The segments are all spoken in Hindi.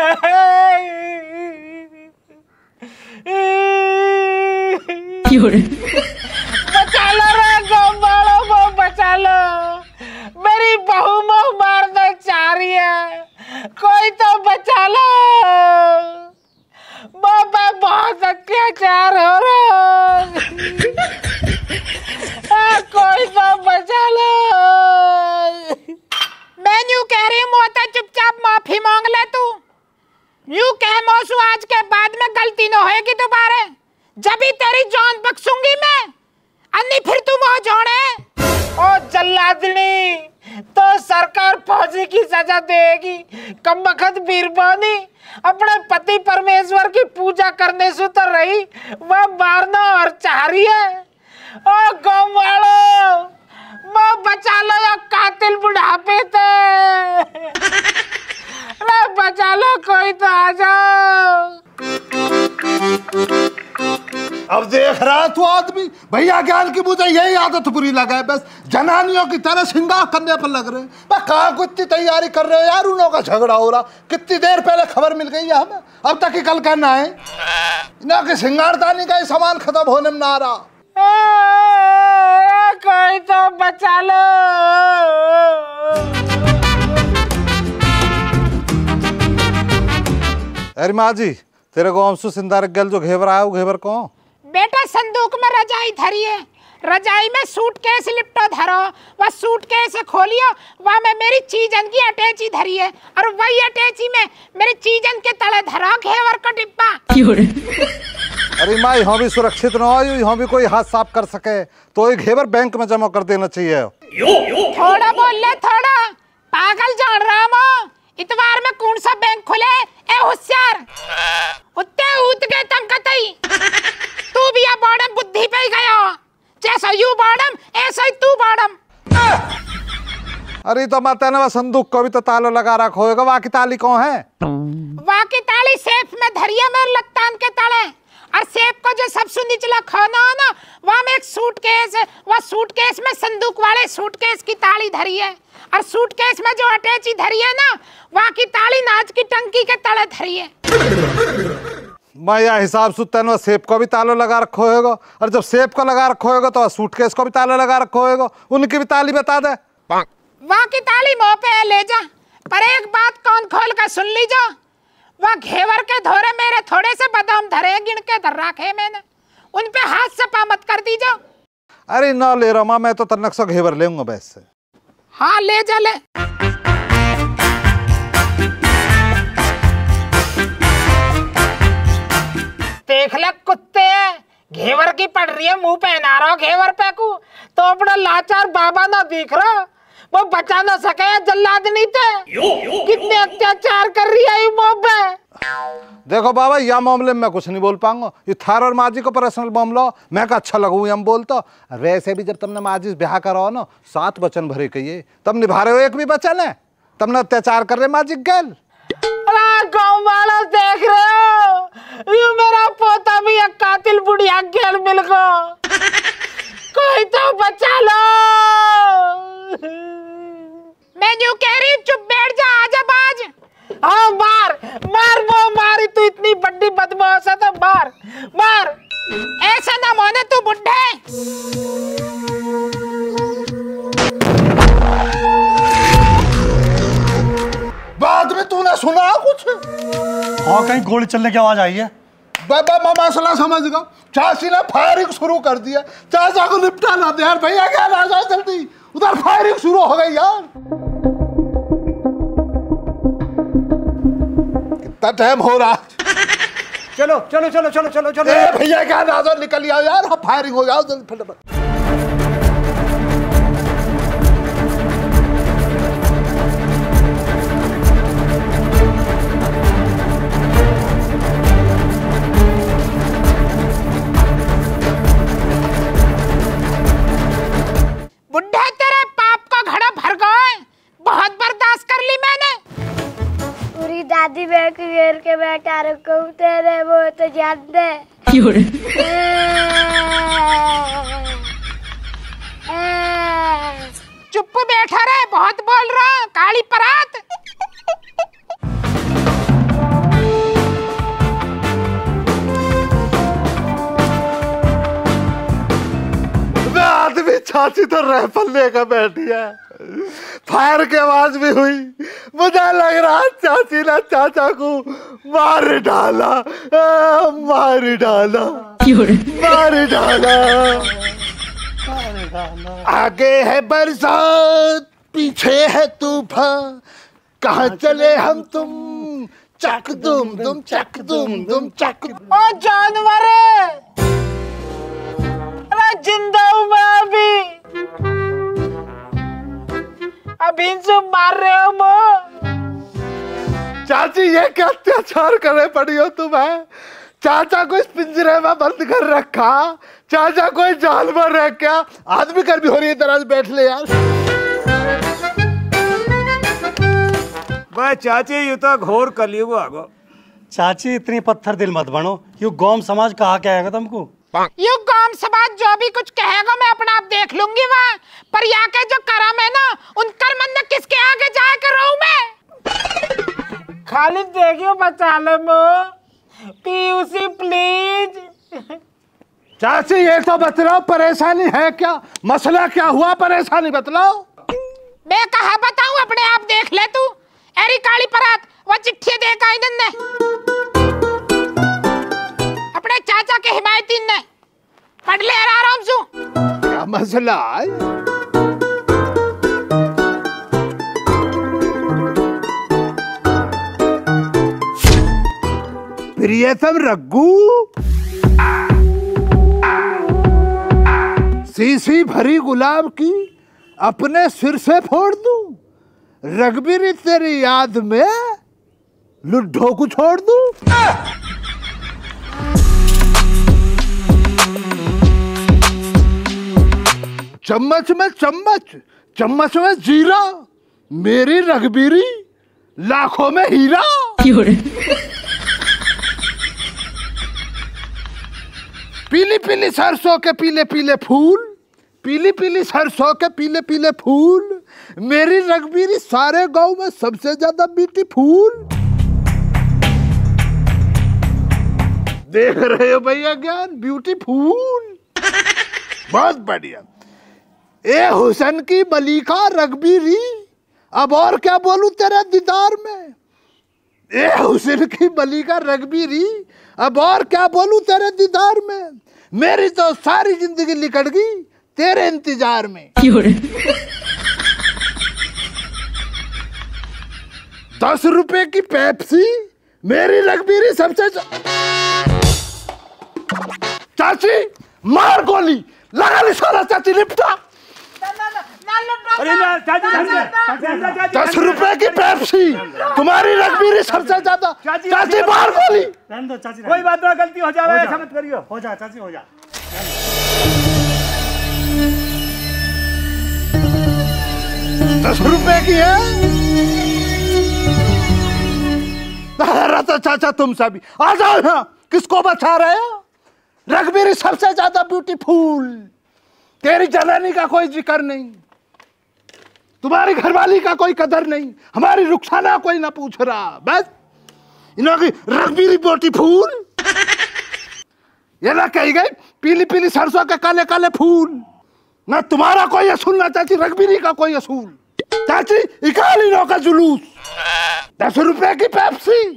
बचा लो रे गाँव वालों को, बचा लो, मेरी बहू मोह मारना चाह रही है, कोई तो बचा लो, माँ पे बहुत अत्याचार हो रहा है, कोई तो बचा लो। मैं यूं कह रही हूँ मोता चुपचाप माफी मांग ले तू, यूं कह मौसू आज के बाद में गलती न होएगी दोबारा, जब ही तेरी जान बख्शूंगी मैं, अन्नी फिर तू वो जोड़े। ओ जल्लादनी, तो सरकार फांसी की सजा देगी, कमबख्त बीरबानी अपने पति परमेश्वर की पूजा करने से तो रही, वह मारना और चाह रही है। ओ गाँव वालों, मैं बचा लो या कातिल बुढ़ापे थे, बचा लो, कोई तो आ जाओ। अब देख रहा तू आदमी, भैया ज्ञान की मुझे यही आदत बुरी लगा है, बस जनानियों की तरह श्रृंगार करने पर लग रहे हैं। मैं कहाँ को इतनी तैयारी कर रहे हो यार, उन लोगों का झगड़ा हो रहा, कितनी देर पहले खबर मिल गई है हमें, अब तक ही कल कहना है ना कि श्रृंगारदानी का ही सामान खत्म होने में ना आ रहा। कोई तो बचा लो। अरे माँ जी, तेरे गाँव से सिंदार गल जो घेवर आया, वो घेवर कौन? बेटा संदूक में रजाई धरी है, रजाई में सूटकेस लिपटो धरो, वह सूटकेस खोलियो, वह में मेरी चीजन की अटैची धरी है, और वही अटैची में मेरी चीजन के तले धरो घेवर का डिब्बा। अरे माँ, यहाँ भी सुरक्षित न हो, यहाँ भी कोई हाथ साफ कर सके, तो ये घेवर बैंक में जमा कर देना चाहिए। थोड़ा बोल ले, थोड़ा पागल जान रहा माँ, इतवार में कौन सा बैंक खुले, ए होशियार, उत्ते उत गए तंकतई, तू भी या बॉडम बुद्धि पे ही गया, जैसा यू बॉडम ऐसा ही तू बॉडम। अरे तो मत ना, संदूक को भी तो ताला लगा रखा होगा, वहाँ की ताली कौन है? वहाँ की ताली सेफ में धरिया मेरे लत्तान के तले, और सेफ को जो सबसे निचला खाना है ना, वहाँ में एक सूटकेस है, वह सूटकेस में संदूक वाले सूटकेस की ताली धरी है, और सूटकेस में जो अटैची धरी है ना, वहाँ की ताली नाच की टंकी के तले धरी है। मैं यह हिसाब सुनता है, सेब को भी ताला लगा रखो होगा, और जब सेब को लगा रखो होगा तो सूटकेस को भी ताला लगा रखो होगा, उनकी भी ताली बता दे। वहाँ की ताली मुँह पे ले जा, पर एक बात कान खोल कर सुन लीजो, वह घेवर के धोरे मेरे थोड़े से बादाम धरे गिन के धर रखे मैंने, उन पे हाथ सपा मत कर दीजो। अरे ना ले रहा, मैं तो तन्नक से घेवर लेऊंगा वैसे। हाँ ले जा ले। देख ले कुत्ते, घेवर की पड़ रही है, मुंह पहना रहा घेवर पे को, तो अपना लाचार बाबा ना दिख रहा, वो बचा ना सके, जल्लादनी थे, कितने अत्याचार कर रही है मुंह पे। देखो बाबा, यह मामले में मैं कुछ नहीं बोल पाऊंगा, ये थार और माजी को पर्सनल मामला, मैं का अच्छा लगू हम बोलता। वैसे भी जब तुमने माजी से ब्याह करा हो ना, 7 वचन भरे कहिए, तब निभा रहे हो एक भी वचन है, तुमने अत्याचार कर रहे माजी गैल। गाँव वाला देख रहे हो, यू मेरा पोता भी एक कातिल बुढ़िया गैल मिल गो, कोई तो बचा लो। मैं यूं कह रही, चुप बैठ जा, आजा बाज। हाँ मार मार, वो मारी, तू इतनी बड़ी बदमाश है तो मार मार, ऐसा ना माने तू बुढ़े। बाद में तूने सुना कुछ? हाँ, कहीं गोली चलने की आवाज आई है। बाबा मसला समझ गया, चाची ने फायरिंग शुरू कर दिया, चाचा को निपटा ना दे यार, भैया क्या ना जाओ जल्दी, उधर फायरिंग शुरू हो गई यार। कितना टाइम हो रहा, चलो चलो चलो चलो चलो चलो, भैया क्या ना जाओ, निकल आओ यार, फायरिंग हो जाओ जल्दी फटाफट। बुढ़ा तेरे पाप का घड़ा भर गए, बहुत बर्दाश्त कर ली मैंने। पूरी दादी मैं घेर के बैठा रखूं, तेरे वो तो जान दे। चुप बैठा रहे, बहुत बोल रहा, काली परात। चाची तो रैफल लेकर बैठी है, फायर की आवाज भी हुई। मुझे लग रहा चाची ने चाचा को मार डाला, मार डाला, मार डाला। आगे है बरसात, पीछे है तूफान, कहाँ चले हम तुम, चक दुम दुम चक दुम दुम चक। ओ जानवर, अरे जिंदा हूँ मैं अभी इनसे मार रहे हो मो। चाची ये क्या अत्याचार करे पड़ी हो तुम्हें? चाचा को इस पिंजरे में बंद कर रखा, चाचा को जाल में रख क्या? आदमी कर भी हो रही है, तरह बैठ ले यार। भाई चाची यू तो घोर कलयुग आ गो। चाची इतनी पत्थर दिल मत बनो, यू गौम समाज कहा क्या आएगा तुमको? यू गांव समाज जो भी कुछ कहेगा मैं अपना आप देख लूंगी वहाँ, पर यहाँ के जो करम है ना, उन कर्म किसके आगे जाए कर रहूं मैं? खाली देखियो बचा लो मो, पीयूसी प्लीज। चाची ये तो बतलाओ परेशानी है क्या, मसला क्या हुआ, परेशानी बतलाओ। मैं कहा बताऊं, अपने आप देख ले तू। एरी काली परात वो चिट्ठी दे का ने अपने चाचा के हिमायती ने पढ़ ले आराम से। क्या मसला है? प्रियतम रग्गू, सीसी भरी गुलाब की अपने सिर से फोड़ दूं, रघबीर तेरी याद में लुड्ढो को छोड़ दूं। चम्मच में चम्मच, चम्मच में जीरा, मेरी रघबीरी लाखों में हीरा। पीली पीली सरसों के पीले पीले फूल, पीली पीली सरसों के पीले पीले फूल, मेरी रघबीरी सारे गांव में सबसे ज्यादा ब्यूटीफुल। देख रहे हो भैया ज्ञान, ब्यूटीफुल, बहुत बढ़िया। ए हुसैन की मलिका रघबीरी, अब और क्या बोलूं तेरे दीदार में। ए हुसैन की मलिका रघबीरी, अब और क्या बोलूं तेरे दीदार में। मेरी तो सारी जिंदगी निकल गई तेरे इंतजार में। 10 रुपए की पेप्सी, मेरी रघबीरी सबसे चाची मार गोली लगा ली सारा, चाची लिपटा। 10 रुपए की पेप्सी, तुम्हारी रघबीरी सबसे ज्यादा, चाची मार गोली। कोई बात ना, गलती हो जाए ऐसा मत करियो। हो जा चाची, हो जा। 10 रुपए की है। तो चाचा तुम सभी आ जाओ यहाँ, किसको बचा रहे हो? रघबीरी सबसे ज्यादा ब्यूटीफुल, तेरी जनानी का कोई जिक्र नहीं, तुम्हारी घरवाली का कोई कदर नहीं, हमारी रुखसाना कोई ना पूछ रहा। बस इन्हों की रघबीरी ब्यूटीफुल, ये ना कही गई पीली पीली सरसों के काले काले फूल। ना तुम्हारा कोई असूल, ना चाची रघबीरी का कोई असूल। चाची इकालिनों का जुलूस, 10 रुपए की पेप्सी।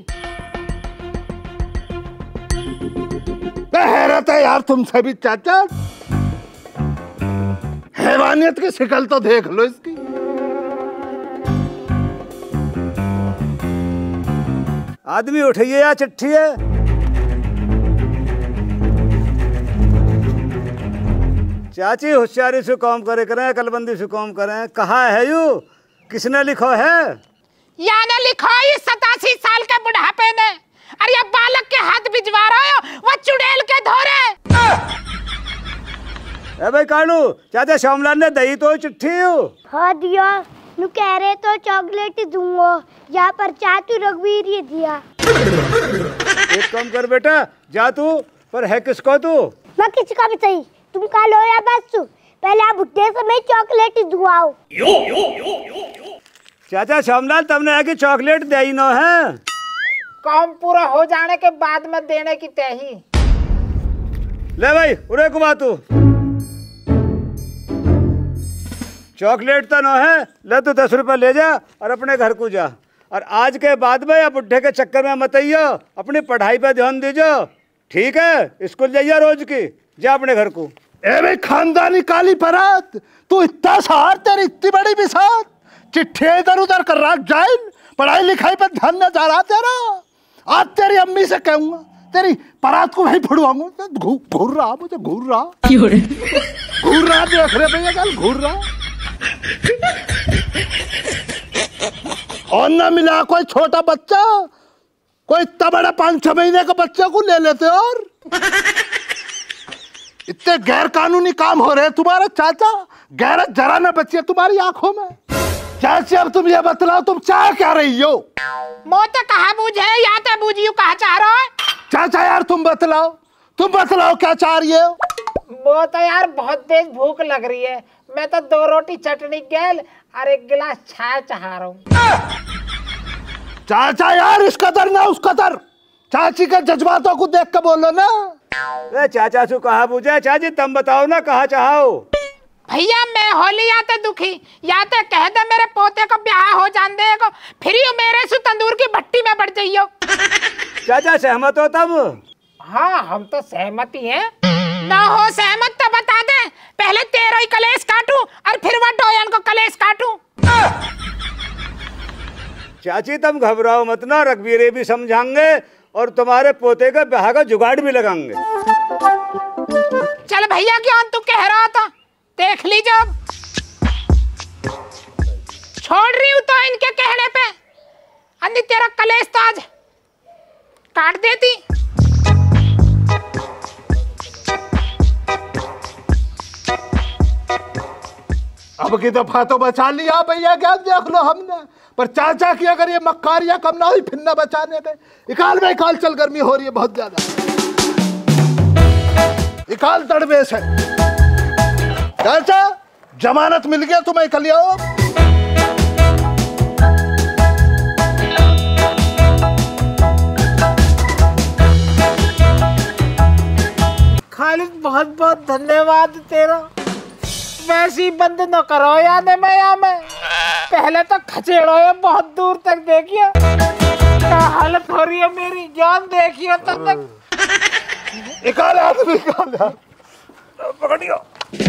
हैरत है यार तुम सभी चाचा, हैवानियत की शिकल तो देख लो इसकी। आदमी उठिए या चिट्ठी है। चाची होशियारी से काम करे करें, कलबंदी से काम करें। कहाँ है यू, किसने लिखो है? या ने लिखो इस 87 साल के बुढ़ापे ने। अरे ये बालक के हाथ भिजवा रहे हो, वो चुड़ैल के धोरे। ए भाई कानू, चाचा श्यामलाल ने दही तो चिट्ठी हो। हाँ दिया, नु कह रहे तो चॉकलेट दूंगा, यहाँ पर चाचू रघबीर ये दिया। एक काम कर बेटा, जा तू, पर है किसको तू? मैं किसका भी सही, तुम कल हो या बस पहले आप बुढ़े समय चॉकलेट दुआओ। चाचा श्यामलाल तुमने है कि चॉकलेट दे ही ना है। काम पूरा हो जाने के बाद में देने की तय। ले भाई उरे घुमा तू। चॉकलेट तो न है, ले तू 10 रुपये ले जा और अपने घर को जा। और आज के बाद में या बुढ़े के चक्कर में मत आइयो, अपनी पढ़ाई पे ध्यान दीजो, ठीक है? स्कूल जाइए रोज की, जा अपने घर को। ए भाई खानदानी काली परात, तू इतना सहार, तेरी इतनी बड़ी बिसात, चिट्ठी इधर उधर कर रहा, जाइल पढ़ाई लिखाई पर ध्यान न जा रहा तेरा। आज तेरी अम्मी से कहूंगा, तेरी परात को भाई फुड़वाऊंगा। घूर रहा, मुझे घूर रहा, देख रहे भैया कल घूर रहा। और ना मिला कोई छोटा बच्चा, कोई इतना बड़ा 5-6 महीने का बच्चा को ले लेते। और इतने गैर कानूनी काम हो रहे हैं तुम्हारे चाचा, गैरत जरा न बची है तुम्हारी आंखों में। चाची अब तुम ये बतलाओ, तुम चाह क्या रही हो? मोते कहा बूझे या ते बूझियो कहा चाह रहा है? चाचा यार तुम बतलाओ क्या चाह रही हो? वो तो यार बहुत तेज भूख लग रही है, मैं तो 2 रोटी चटनी गेल और 1 गिलास चाय चाह रहा हूँ। चाचा यार इस कदर ना उस कदर, चाची के जज्बातों को देख के बोलो ना। चाचा से कहा पूछे, चाची तुम बताओ ना कहा चाहो? भैया मैं होली याते दुखी, याते कह दे मेरे पोते को ब्याह हो जान दे को, फिर यू मेरे से तंदूर की भट्टी में बढ़ जाइयो। चाचा सहमत हो तब? हाँ हम तो सहमत ही हैं। ना हो सहमत तो बता दे, पहले तेरा ही कलेश काटूं और फिर वह डोयन को कलेश काटूं। चाची तुम घबराओ मत ना, रघुवीर भी समझाएंगे और तुम्हारे पोते का ब्याह का जुगाड़ भी लगाएंगे। चल भैया क्यों तू कह रहा था, देख लीजिए अब छोड़ रही हूँ तो इनके कहने पे, अन्य तेरा कलेश तो आज काट देती। अब की दफा तो बचा लिया भैया, क्या देख लो हमने, पर चाचा की अगर ये मक्कारियां कम ना हुई फिर न बचाने गए। इकाल में इकाल चल, गर्मी हो रही है बहुत ज्यादा, इकाल दरवेश है। चाचा जमानत मिल गया तुम्हें, कल आओ। खालिद बहुत बहुत धन्यवाद तेरा, वैसे ही बंद न करो याद है मैं यहाँ में, पहले तो खचेड़ो है बहुत दूर तक, देखिए क्या हालत हो रही है मेरी जान, देखिए तब तक। इकाल आदमी इकाल पकड़ियो।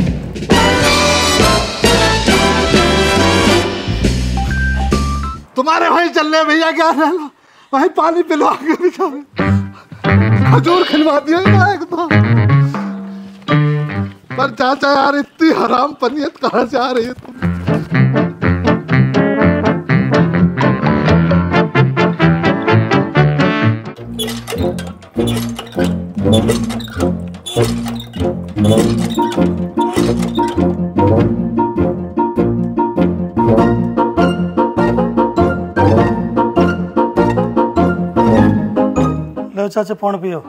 तुम्हारे भाई चल रहे भैया, क्या रहना भाई, पानी पिलवा के बेचारे, खजूर खिलवा दिया एकदम। पर चाचा यार इतनी हराम पनियत कहाँ से आ रही है तुम? लो चाचा पानी पियो।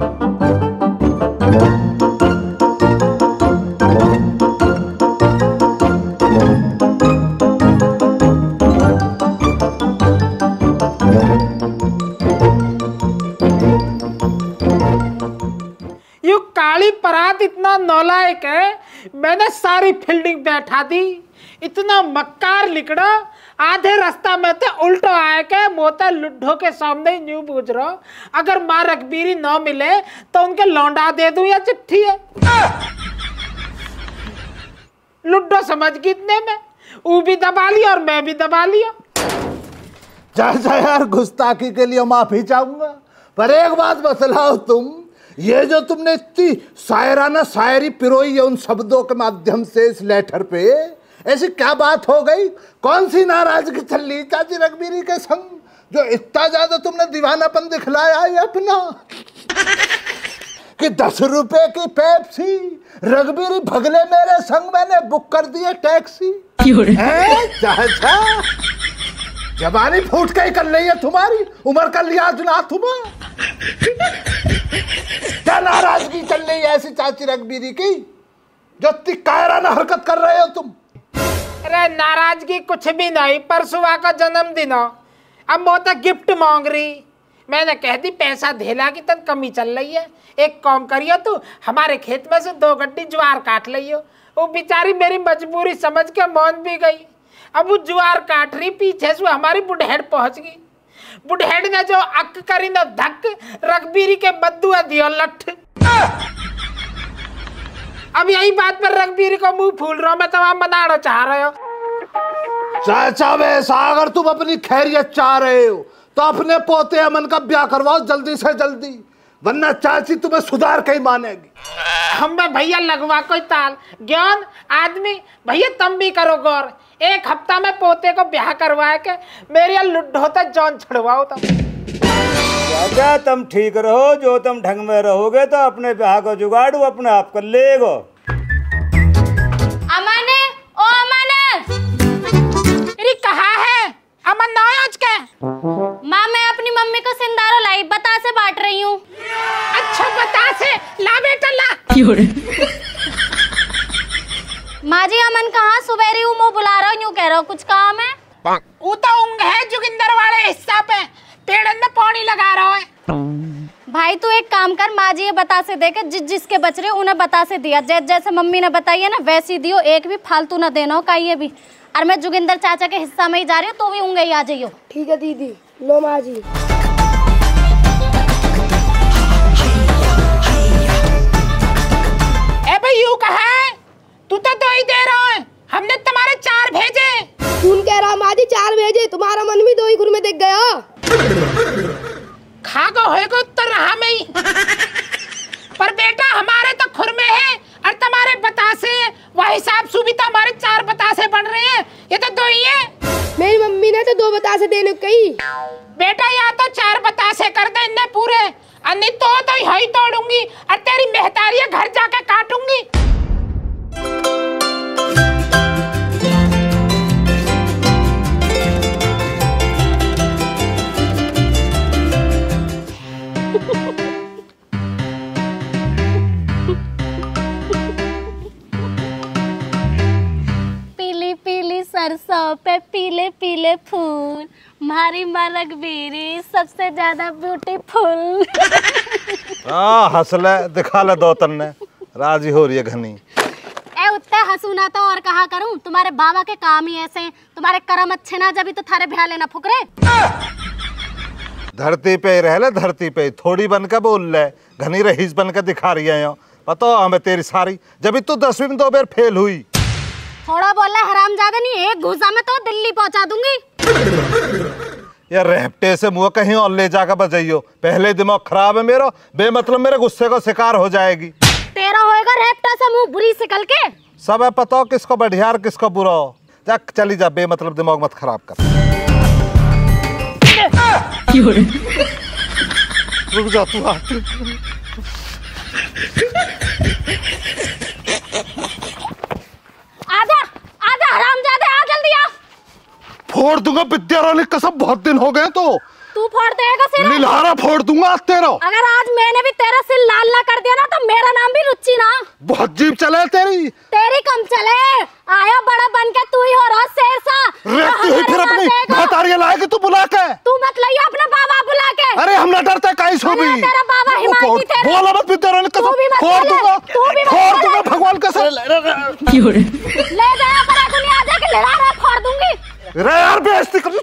यू काली परात इतना नौलायक है, मैंने सारी फील्डिंग बैठा दी, इतना मक्कार लिकड़ा, आधे रास्ता में तो उल्टो आए के मोता लुड्ढो के सामने ही न्यू पूछ रहा, अगर माँ रघबीरी न मिले तो उनके लौंडा दे दूं या चिट्ठी है? लुड्डो समझ गई इतने में, वो भी दबा लिया और मैं भी दबा लिया। चाचा यार गुस्ताखी के लिए माफी चाहूंगा, पर एक बात बतलाओ तुम, ये जो तुमने इतनी शायराना शायरी पिरोई है उन शब्दों के माध्यम से इस लेटर पे, ऐसी क्या बात हो गई? कौन सी नाराजगी चल रही चाची रघबीरी के संग, जो इतना ज्यादा तुमने दीवानापन दिखलाया है अपना कि 10 रुपए की पेप्सी, रघबीरी भगले मेरे संग, मैंने बुक कर दी है टैक्सी। चाचा जबानी फूट के ही कर रही है तुम्हारी, उम्र का लिहाज ना तुम्हें, क्या नाराजगी चल रही है ऐसी चाची रघबीरी की, जो इतनी कायराना हरकत कर रहे हो तुम? अरे नाराजगी कुछ भी नहीं, परसुआ का जन्मदिन हो, अब वो तो गिफ्ट मांग रही, मैंने कह दी पैसा धेला की तन कमी चल रही है, एक काम करियो तू हमारे खेत में से 2 गड्डी ज्वार काट लियो। वो बेचारी मेरी मजबूरी समझ के मान भी गई। अब वो ज्वार काट रही, पीछे से हमारी बुढ़ेड़ पहुंच गई। बुढ़ेड़ ने जो अक करी न धक, रघबीरी के बद्दुआ दियो लठ। अब यही बात पर रघबीरी को मुंह फूल रहा, मैं तमाम बनाना चाह रहे हो। चाचा वैसा अगर तुम अपनी खैरियत चाह रहे हो तो अपने पोते अमन का ब्याह करवाओ जल्दी से जल्दी, वरना चाची तुम्हें सुधार के ही मानेगी। हम भैया लगवा कोई ताल ज्ञान आदमी, भैया तुम भी करो गौर। 1 हफ्ता में पोते को ब्याह करवाए के मेरे लुड्ढ होता जौन छड़वाओ तुम। चाचा तुम ठीक रहो, जो तुम ढंग में रहोगे तो अपने ब्याह को जुगाड़ वो अपने आप कर लेगो। अमन, ओ अमन, अरे कहाँ है अमन? ना आज के माँ मैं अपनी मम्मी को सिंदारो लाई, बतासे बांट रही हूँ। अच्छा बतासे ला बेटा ला। माँ जी अमन कहाँ? सुबेरी हूँ, मैं बुला रहा हूँ, यूँ कह रहा हूँ कुछ काम है। वो तो ऊँग है जोगिंदर वाले हिस्सा पे, पेड़ में पानी लगा रहा है। भाई तू एक काम कर, माँ जी ये बतासे दे के जिसके बच रहे उन्हें बतासे दिया, जैसे मम्मी ने बताई है ना वैसी दियो, एक भी फालतू ना देना हो का ये भी। और मैं जोगिंदर चाचा के हिस्सा में ही जा रही हूँ, तो भी ऊँगे ही आ जाइयो। ठीक है दीदी, लो माँ जी। ए भाई यूँ कहा है? तू तो 2 ही दे रहा है, हमने तुम्हारे 4 भेजे। कौन कह रहा माँ जी 4 भेजे? तुम्हारा मन भी 2 ही गुर में दिख गया। खा गो होएगा उत्तर रहा में ही। पर बेटा हमारे तो खुर में है और तुम्हारे बतासे, वह हिसाब सुविधा हमारे 4 बतासे बन रहे हैं, ये तो 2 ही है। मेरी मम्मी ने तो 2 बतासे देने को कही। बेटा या तो 4 बतासे कर दे इन्हें पूरे, अन्य तो ही तोड़ूंगी और तेरी मेहतारियां घर जाके काटूंगी। सरसों पे पीले पीले फूल, मारी मालक बीरी सबसे ज्यादा ब्यूटीफुल। हंसले दिखा ले 2 तन्ने, राजी हो रही है घनी। ए उत्ते हंसूना तो और कहा करूं, तुम्हारे बाबा के काम ही ऐसे, तुम्हारे कर्म अच्छे ना जब तो थारे ब्याह लेना फुकरे। धरती पे रह ले, धरती पे थोड़ी बन के बोल ले, घनी रहीस बन के दिखा रही है। पता हमें तेरी सारी, जब तू 10वीं में 2 बार फेल हुई। थोड़ा बोला हरामजादा नहीं, एक घूसा में तो दिल्ली पहुंचा दूंगी। यार रेपटे से मुँह कहीं और ले जाकर बजाइयो, पहले दिमाग खराब है मेरा, बेमतलब मेरे गुस्से का शिकार हो जाएगी। तेरा होएगा रेपटा से मुँह बुरी सिकल के। सब है पता हो किसको बढ़िया और किसको बुरा हो। जा चली जा, बेमतलब दिमाग मत खराब कर। रुक जा तू, आजा आजा हरामजादे, आ जल्दी आ। फोड़ दूंगा विद्यारानी कसम, बहुत दिन हो गए। तो तू फोड़ देगा सिर? नीलहारा फोड़ दूंगा तेरा। अगर आज मैंने भी तेरा सिर लाल ना कर दिया ना तो मेरा नाम भी रुचि ना। बहुत जीभ चले तेरी कम चले, आया बड़ा बन के तू ही हो रहा शेर सा। तू ही फिर अपनी महतारियां लाएगी तू बुला के। तू मत लाइयो अपना बाबा बुला के। अरे हम ना डरते कहीं से भी। तेरा बाबा हिमायती तेरे। बोला मत विद्यारानी कसम, फोड़ दूंगा भगवान कसम। ले जाया बड़ा दुनिया आ जाके लड़ा रहा, फोड़ दूंगी। रे यार बेइज्जती कर।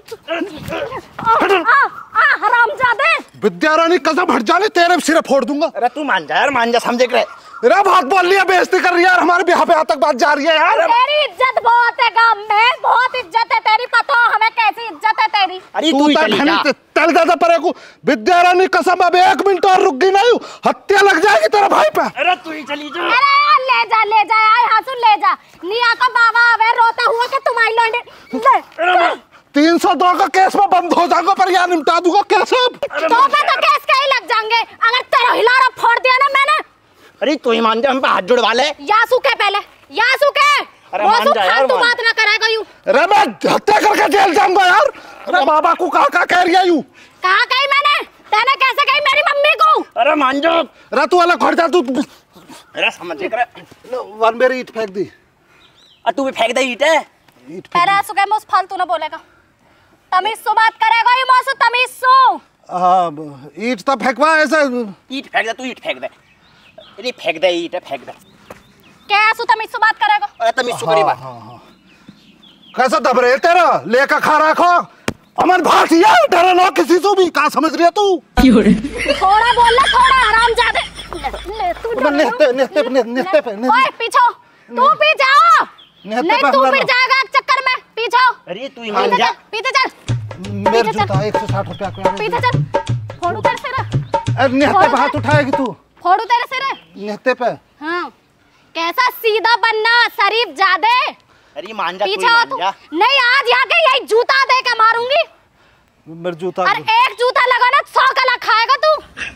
हरामजादे। विद्यारानी कसम हट जाने, तेरे सिर फोड़ दूंगा। अरे तू मान जा यार, मान जा, समझे करे। रे बहुत बोल लिया, बेइज्जती कर रही है यार, हमारे ब्याह पे तक बात जा रही है यार। तेरी इज्जत बहुत है गांव में, बहुत इज्जत है तेरी, पता हो हमें कैसी इज्जत है तेरी। अरे तू ही चली जा। तल दादा परे को विद्यारानी कसम, अब 1 मिनट और रुक गई नहीं हत्या लग जाएगी तेरा भाई पे। अरे तू ही चली जा। अरे ले जा आए हासुन ले जा। निया का बाबा आवे रोता हुआ कि तुम्हारी लौंडे 302 का केस में बंद हो जाऊंगा, पर यहाँ निपटा दूंगा केस। तो केस कहीं लग जाएंगे अगर तेरा हिलारा फोड़ दिया ना मैंने। अरे तू ही मान जा, हम पे हाथ जुड़वा ले। यासू के पहले, यासू के। अरे मान जा यार, तू बात ना करेगा यूं। अरे मैं हत्या करके जेल जाऊंगा यार। अरे बाबा को कहा कह रही है यूं? कहा कही मैंने? तेने कैसे कही मेरी मम्मी को? अरे मान जा। अरे तू अलग हट जा तू। अरे समझ कर। वन मेरी ईट फेंक दी। और तू भी फेंक दे ईट है। तेरा सुके मुझ फालतू ना बोलेगा, तमीज से बात करेगा ये मौसू, तमीज से। ईट तो फेंकवा ऐसे। ईट फेंक दे, तू ईट फेंक दे। अरे फेंक दे ईट, फेंक दे। क्या सु तमिस बात करेगा? अरे तमिस करी बात। कैसा दबरे तेरा लेकर खा रखो अमन भाटिया, डरे ना किसी से भी। कहाँ समझ रही है तू? थोड़ा बोल ले, थोड़ा हरामजादे। ले तू नेते पे ओए पीछो, तू पीछे आओ। नहीं तू फिर जाएगा एक चक्कर में, पीछो। अरे तू ईमान जा, पीछे चल। मेरे जूता 160 रुपया का। पीछे चल, फोड़ू तेरे सिर। नेते पे हाथ उठाएगी तू? फोड़ू तेरे सिर। नेते पे? हाँ, कैसा सीधा बनना शरीफ जादे। अरे मान जा, पीछे हो तू। नहीं आज यहाँ के यही जूता दे के मारूंगी। मेरे जूता। अरे एक जूता लगा ना 100 कला खाएगा तू।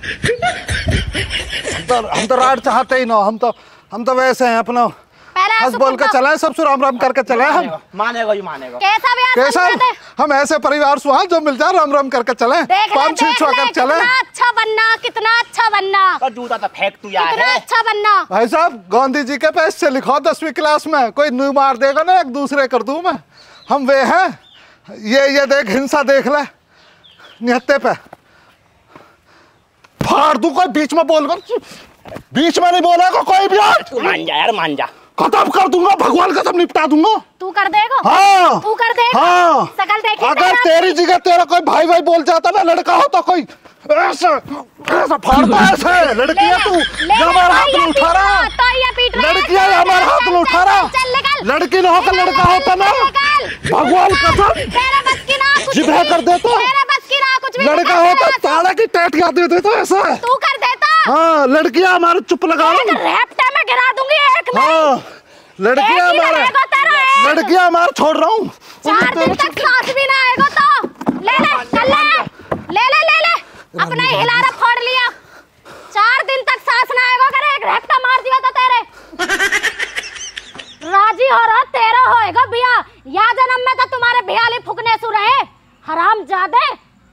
हम तो राड चाहते ही ना, हम तो वैसे हैं अपना हंस बोल के चलाए, सबसे राम राम करके चलाए। हम मानेगा ही मानेगा। कैसा हम ऐसे परिवार से जो मिल जाए राम राम करके चले, 5-6 कर चले। कितना अच्छा बनना, कितना अच्छा बनना। जूता तो फेंक तू यार। कितना अच्छा बनना। भाई साहब गांधी जी के पेज से लिखो 10वीं क्लास में, कोई न्यू मार देगा ना एक दूसरे कर दूं मैं। हम वे हैं। ये देख हिंसा देख ले निहत्ते पे फाड़ दूं। कोई बीच में बोल, बीच में नहीं बोलेगा कोई भी। तू मान जा यार, मान जा। खत्म कर दूंगा, भगवान का सब निपटा दूंगा। तू कर देगा? हाँ तू कर देगा? हाँ। सकल देखे अगर तेरी जगह तेरा कोई भाई बोल जाता ना, लड़का हो तो कोई ऐसा फाड़ता ऐसे। लड़की है तू, हमारा हाथ में उठा रहा। लड़की है हमारा हाथ में उठा रहा। लड़की ना होकर लड़का होता ना, भगवान कसम जिभे कर देता। लड़का होता ताड़ा की टैटिया दे देता ऐसा। तू कर देता। हाँ लड़कियां हमारे चुप लगा लो। रैप्टा में गिरा दूंगी एक में। हाँ लड़कियां हमारे छोड़ रहा हूँ। 4 दिन तक सांस भी ना आएगा तो ले ले चल ले अपना ही हिलारा फोड़ लिया। 4 दिन तक सांस ना आएगा, अगर एक रैप्टा मार दिया तो तेरे राजी हो रहा तेरा होएगा बिया। या जन्म में तो तुम्हारे बियाली फुकने सु रहे हरामजादे।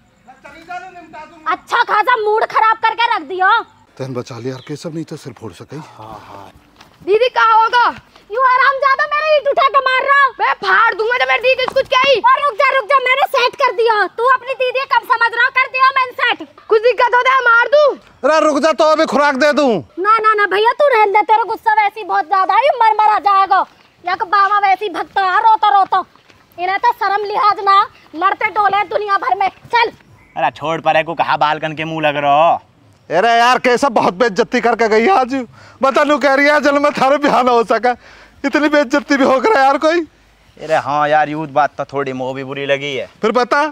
अच्छा खासा मूड खराब करके रख दियो। तेन बचा लिया यार, केसव नहीं तो सिर फोड़ सके। दीदी कहाँ होगा? यू हरामजादा मेरे ईंट उठा के मार रहा। मैं फाड़ दूंगा जब मेरी दीदी कुछ कही। और रुक जा मैंने सेट कर दिया। तू अपनी दीदी कब समझ रहा? कर दिया मैंने सेट। कुछ दिक्कत होता है मार दूं? अरे रुक जा, तो अभी खुराक दे दूं। ना भैया तू रहने दे, तेरा गुस्सा वैसे ही बहुत ज्यादा है, मर जाएगा। या कि बाबा वैसे ही भगता है रोता। इन्हें तो शर्म लिहाज ना, लड़ते टोले दुनिया भर में। चल अरे छोड़ परे को कहा बालकन के मुंह लग रहा। अरे यार कैसा बहुत बेइज्जती करके गई आज। बता लू कह रही है जल में थारे बिहार हो सका, इतनी बेइज्जती भी हो कर यार कोई। अरे हाँ यार यूथ बात तो थोड़ी मोह भी बुरी लगी है। फिर बता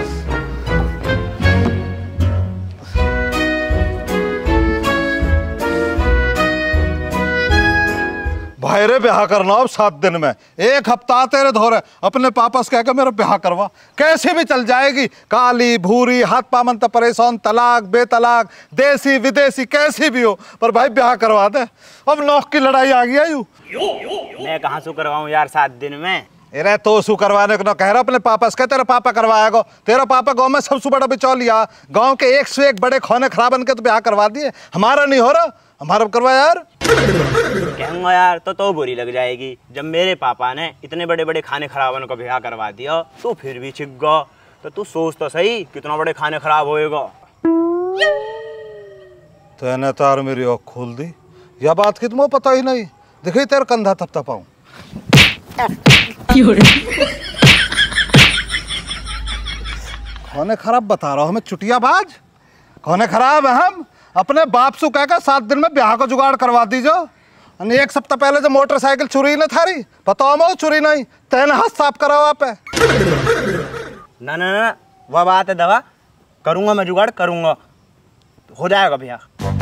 भाई रे ब्याह करना अब 7 दिन में, 1 हफ्ता तेरे धोरे अपने पापा से कहकर मेरा ब्याह करवा। कैसे भी चल जाएगी, काली भूरी हाथ पामन तो परेशान, तलाक बेतलाक देसी विदेशी कैसी भी हो, पर भाई ब्याह करवा दे। अब नौक की लड़ाई आ गई यू। मैं कहाँ से करवाऊँ यार 7 दिन में। अरे तो सु करवाने को ना कह रहा अपने पापा से, तेरा पापा करवाएगा। तेरा पापा गांव में सबसे बड़ा बिचौलिया, गांव के 1 से 1 बड़े खोने खराब बन के तो ब्याह करवा दिए। हमारा नहीं हो रहा, हमारा करवा यार। कहूँगा यार तो बुरी लग जाएगी। जब मेरे पापा ने इतने बड़े बड़े खाने खराबन को ब्याह करवा दिया तो फिर भी छिक गो। तो तू सोच तो सही कितना बड़े खाने खराब होएगा। तो इन्हें तार मेरी आँख खोल दी, यह बात की तुम्हें पता ही नहीं। देखी तेरा कंधा थपथपाऊं। खाने खराब बता रहा हूँ हमें, चुटियाबाज। खाने खराब है हम। अपने बाप से कहकर 7 दिन में ब्याह को जुगाड़ करवा दीजो। 1 सप्ताह पहले जो मोटरसाइकिल चुरी न थारी, बताओ मैं चुरी नहीं, तेने हाथ साफ कराओ आप। ना वह बात है दवा, करूँगा मैं जुगाड़ करूँगा, हो जाएगा ब्याह।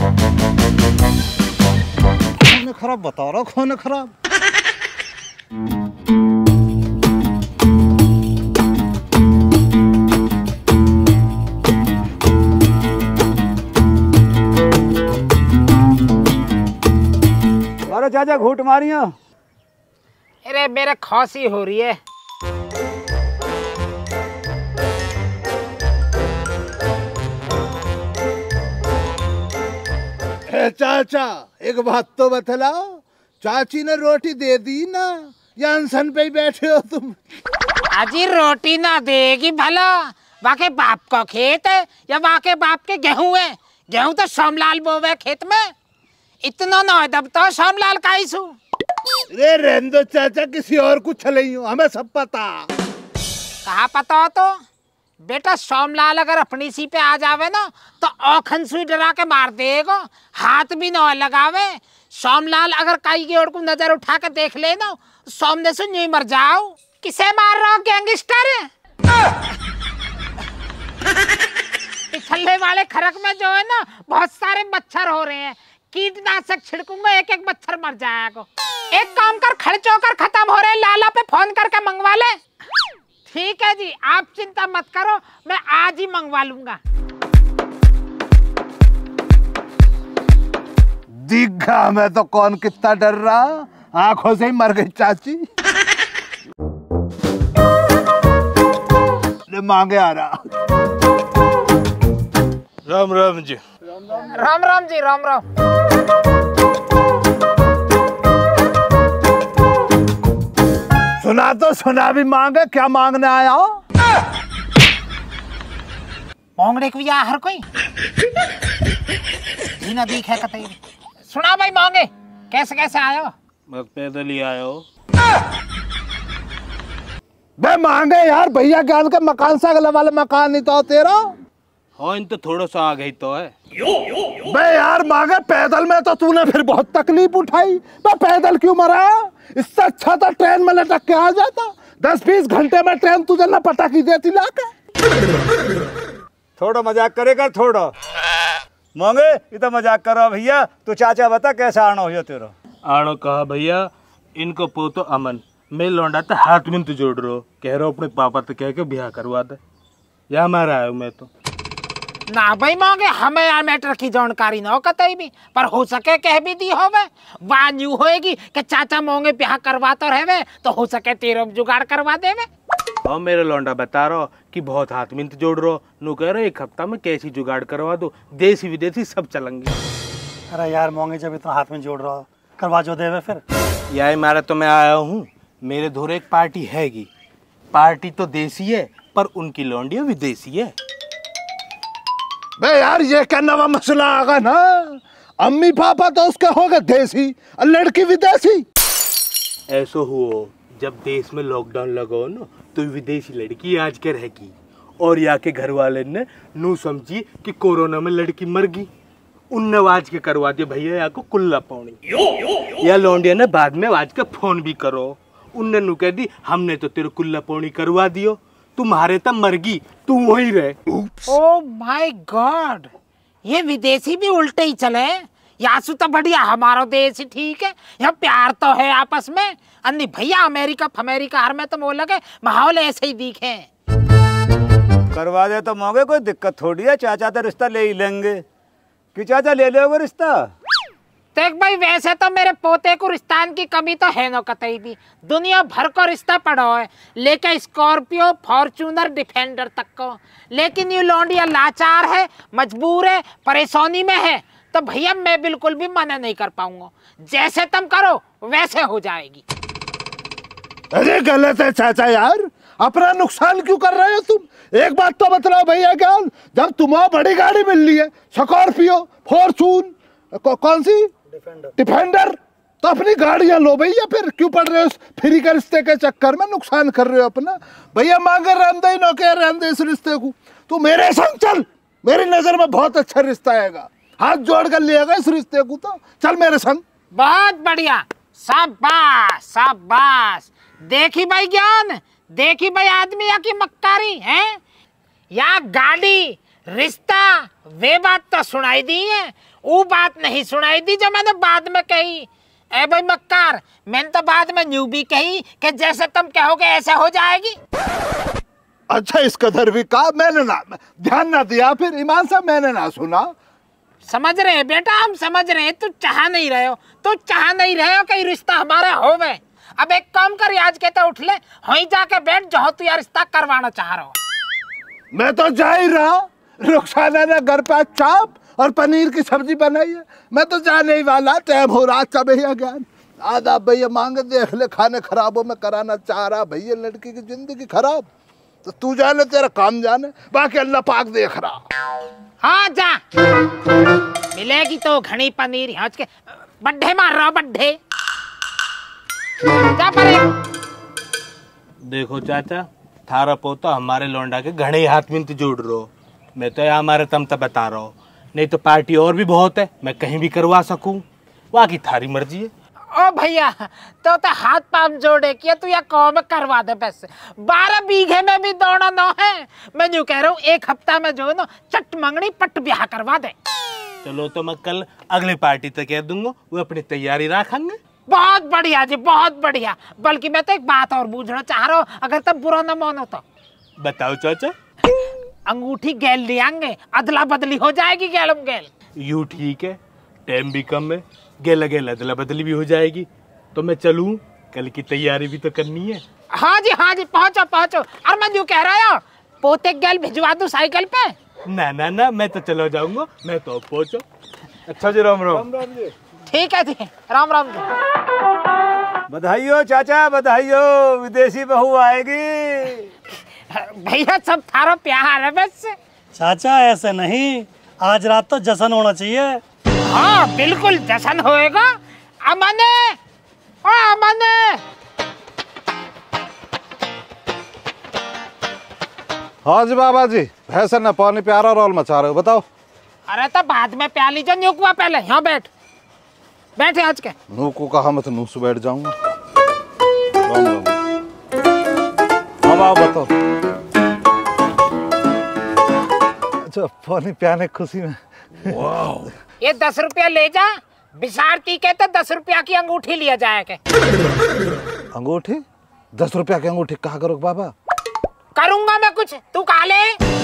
खाने खराब बता रहा हूँ, खाने खराब। चाचा घूट मारिया। अरे मेरे खांसी हो रही है। चाचा एक बात तो बतलाओ, चाची ने रोटी दे दी ना या अनशन पे ही बैठे हो तुम? अजी रोटी ना देगी भला, वाके बाप का खेत है या वाके बाप के गेहूं है? गेहूं तो सोमलाल बोवे खेत में। इतना ना दब तो सोमलाल का ही सू। रे रहने दो चाचा, किसी और को चले हमें सब पता। कहा पता हो तो बेटा, सोमलाल अगर अपनी सी पे आ जावे ना तो औखन सुई डरा के मार देगा, हाथ भी ना लगावे। सोमलाल अगर काई की ओर को नजर उठा के देख ले ना, सामने से नहीं मर जाओ। किसे मार रहा हो गैंगस्टर? पिछले वाले खरक में जो है ना बहुत सारे मच्छर हो रहे हैं, कीटनाशक छिड़कूंगा, एक एक मच्छर मर जाएगा। एक काम कर, खर्च होकर खत्म हो रहे, लाला पे फोन करके मंगवा ले। ठीक है जी, आप चिंता मत करो, मैं आज ही मंगवा लूंगा। दिखा मैं तो कौन कितना डर रहा, आंखों से ही मर गई चाची। मांगे आ रहा। राम राम जी। राम राम जी, राम राम। सुना तो सुना भी मांगे, क्या मांगने आया हो? मांगने को या हर कोई दीना दीख है कतई। सुना भाई मांगे, कैसे कैसे आया हो? मैं पैदल ही आया हो। बे मांगे यार, भैया ज्ञान के मकान से अगले वाले मकान नहीं तो तेरा। हाँ, इन तो थोड़ा सा आ गई तो है। बे यार मांगे, पैदल में तो तूने फिर बहुत तकलीफ उठाई। बे पैदल क्यों मरा? इससे अच्छा था ट्रेन में लटक के आ जाता। 10-20 घंटे में ट्रेन तुझे न पटा की देती लाके। थोड़ा मजाक करेगा थोड़ा। मांगे ये तो मजाक करो भैया। तू चाचा बता कैसा आना हो तेरा? आनो कहा भैया, इनको पोतो अमन मैं लौंडा था, हाथ में तो जोड़ रहा कह रहा अपने पापा तो कह के ब्याह करवा दे। या हमारा आयो मैं तो ना भाई मांगे, हमें यार मैटर की जानकारी ना हो कतई भी, पर हो सके कह भी दी होवे। वाह न्यू होएगी कि चाचा मांगे ब्याह करवा तो रहे, तो हो सके तेरा जुगाड़ करवा देवे। और मेरे लौंडा बता रहा कि बहुत हाथ में तो जोड़ रहा, नु कह रहे 1 हफ्ता में कैसी जुगाड़ करवा दो, देसी विदेशी सब चलेंगे। अरे यार मोंगे, जब इतना हाथ में जोड़ रहा करवा जो देवे फिर। यार मारा तो मैं आया हूँ, मेरे धोरे एक पार्टी हैगी। पार्टी तो देसी है पर उनकी लौंडिया विदेशी है। बे यार ये क्या नवा मसला आगा ना, अम्मी पापा तो उसके हो गए देसी और लड़की विदेशी। ऐसा हुआ जब देश में लॉकडाउन लगा ना तो विदेशी लड़की आज के रहेगी, और यहाँ के घर वाले ने नू समझी कि कोरोना में लड़की मर गई, उनने आज के करवा दिया भैया यहाँ को कुल्ला पौनी। या लौंडिया ने बाद में आज के फोन भी करो, उनने नू कह दी हमने तो तेरे कुल्ला पौनी करवा दियो, तुम्हारे तब मरगी तू वही रहे। ओ माय गॉड, ये विदेशी भी उल्टे ही चले। यासु तो बढ़िया, हमारा देश ही ठीक है, यहाँ प्यार तो है आपस में। अन्नी भैया अमेरिका हर में तो बोल लगे माहौल ऐसे ही दिखे। करवा दे तो मांगे, कोई दिक्कत थोड़ी है। चाचा तो रिश्ता ले ही लेंगे कि चाचा ले लोगे रिश्ता? देख भाई, वैसे तो मेरे पोते को रिश्तान की कमी तो है ना कतई भी, दुनिया भर को रिश्ता पड़ा है, लेके स्कॉर्पियो, फॉर्च्यूनर, डिफेंडर तक को। लेकिन ये लौंडिया लाचार है, मजबूर है, परेशानी में है, तो भैया मैं बिल्कुल भी मना नहीं कर पाऊंगा। जैसे तुम करो वैसे हो जाएगी। अरे गलत है चाचा यार, अपना नुकसान क्यों कर रहे हो तुम? एक बात तो बतलाओ भैया ज्ञान, जब तुम्हें बड़ी गाड़ी मिल रही है, स्कॉर्पियो, फॉर्चून, कौन सी डिफेंडर, तो अपनी गाड़ियां लो भैया। फिर क्यों पड़ रहे हो फ्री के रिश्ते के चक्कर में, नुकसान कर रहे हो अपना। भैया मांगे रहने ही नौके रहने इस रिश्ते को, तू मेरे संग चल, मेरी नजर में बहुत अच्छा रिश्ता आएगा। हाथ जोड़ कर लिएगा इस रिश्ते को, तो चल मेरे संग। बहुत बढ़िया, शाबाश शाबाश। देखी भाई ज्ञान, देखी भाई आदमी या की मक्कारी है, या गाड़ी रिश्ता वे बात तो सुनाई दी है, वो बात नहीं सुनाई दी जो मैंने बाद में कही। ए भाई मक्कार, मैंने तो बाद में न्यू भी कही कि जैसे तुम कहोगे ऐसे हो जाएगी। अच्छा इस कदर भी कहा मैंने, ना ध्यान ना दिया, फिर ईमान साहब मैंने ना सुना। समझ रहे बेटा, हम समझ रहे, तू चाह नहीं रहे हो, तू चाह नहीं रहे हो कि रिश्ता हमारा होवे। अब एक काम कर, आज के तो उठ ले, वहीं जाके बैठ जहाँ तू यार रिश्ता करवाना चाह रहा हो। मैं तो जा ही रहा, रुखसाना ने घर पे चाप और पनीर की सब्जी बनाई है, मैं तो जाने ही वाला। टाइम हो रहा था भैया ज्ञान, आधा भैया मांगे देख ले, खाने खराबों में कराना चाह रहा भैया, लड़की की जिंदगी खराब। तो तू जाने तेरा काम जाने, बाकी अल्लाह पाक देख रहा। हाँ जा, मिलेगी तो घनी पनीर यहाँ के बड्ढे मार रहा बड्ढे। जा परे। देखो चाचा, थारा पोता हमारे लौंडा के घड़े हाथ में जोड़ रहो। मैं तो यहाँ हमारे तमता बता रहा हूँ, नहीं तो पार्टी और भी बहुत है, मैं कहीं भी करवा सकूं। वहाँ की थारी मर्जी है। ओ भैया तो हाथ पांव जोड़े किया तू या कौम करवा दे बस। 12 बीघे में भी दौड़ा न है। मैं जो कह रहा हूँ 1 हफ्ता में जो है ना चट मंगनी पट ब्याह करवा दे। चलो तो मैं कल अगले पार्टी तक कह दूंगा, वो अपनी तैयारी रखेंगे। बहुत बढ़िया जी, बहुत बढ़िया। बल्कि मैं तो एक बात और पूछना चाह रहा हूँ, अगर तब बुरा न मानो तो। बताओ चाचा। अंगूठी गैल ले आएंगे, अदला बदली हो जाएगी गैलम गैल। यू ठीक है, टाइम भी कम है, गेला गेला अदला बदली भी हो जाएगी। तो मैं चलूं, कल की तैयारी भी तो करनी है। हाँ जी पहुँचो पहुँचो। और मैं जो कह रहा हूँ पोते गैल भिजवा दूं साइकिल पे। ना ना ना, मैं तो चला जाऊंगा, मैं तो पहुँचो। अच्छा जी, राम राम। जी। ठीक है जी, राम राम जी। बधाई हो चाचा, बधाई हो, विदेशी बहू आएगी। भैया सब थारा प्यार है बस। चाचा ऐसे नहीं, आज रात तो जश्न होना चाहिए। हाँ बिल्कुल जश्न होएगा। अमने ओ अमने, हाँ जी बाबा जी, भैंसा न पानी प्यारा रोल मचा रहे हो, बताओ। अरे तो बाद में प्या लीजिए, न्यूकुआ पहले यहाँ बैठे आज के। नूकू कहा, मैं तो नू से बैठ जाऊंगा। राम राम। अब आओ बताओ। अच्छा, पानी प्याने खुशी में। ये 10 रुपया ले जा, बिसारती के तो 10 रुपया की अंगूठी लिया जाएगा। अंगूठी? 10 रुपया की अंगूठी कहा करो बाबा? करूंगा मैं कुछ, तू कहा ले।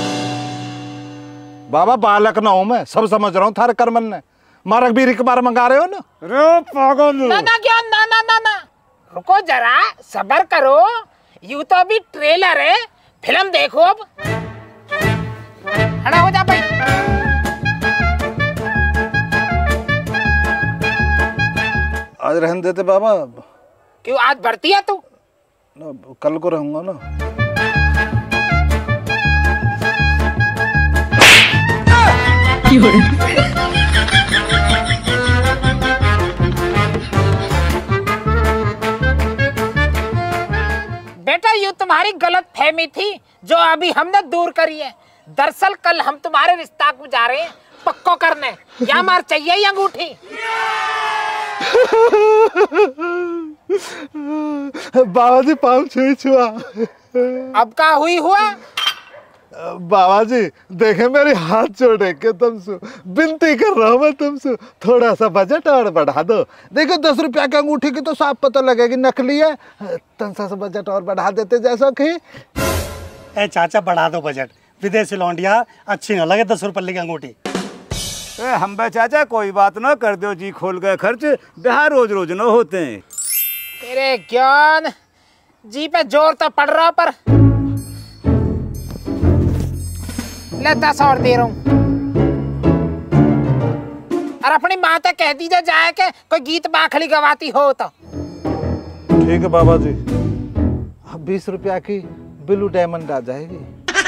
बाबा बालक ना हूं मैं, सब समझ रहा हूँ थारे करमन ने। मारक बीरी के बारे मंगा रहे हो ना? रो पागल। ना क्या, ना रुको जरा, सब्र करो। यू तो अभी ट्रेलर है, फिल्म देखो अब। खड़ा हो जा भाई। आज रहने देते बाबा। क्यों, आज भर्ती है तू? कल को रहूंगा ना। बेटा ये तुम्हारी गलत फहमी थी जो अभी हमने दूर करी है। दरअसल कल हम तुम्हारे रिश्ता को जा रहे हैं पक्को करने। क्या मार चाहिए ये अंगूठी? बाबा जी पाँव छुआ। अब का हुआ? बाबा जी देखे मेरे हाथ जोड़े के तुमसे विनती कर रहा हूँ मैं तुमसे, थोड़ा सा बजट और बढ़ा दो। देखो 10 रुपया की अंगूठी की तो साफ पता लगेगी नकली है, तंसा सा बजट और बढ़ा देते जैसा कि। ए चाचा बढ़ा दो बजट, विदेशी लौंडिया अच्छी ना लगे 10 रुपये की अंगूठी। हम बे चाचा कोई बात ना कर दो जी, खोल गए खर्च, ब्याह रोज रोज न होते हैं। तेरे ज्ञान जी पे जोर तो पड़ रहा, पर ले 10 और दे रहा हूँ। और अपनी माँ तक कह दीजिए जाए के कोई गीत बाखड़ी गवाती हो तो। ठीक है बाबा जी, 20 रुपया की ब्लू डायमंड आ जाएगी।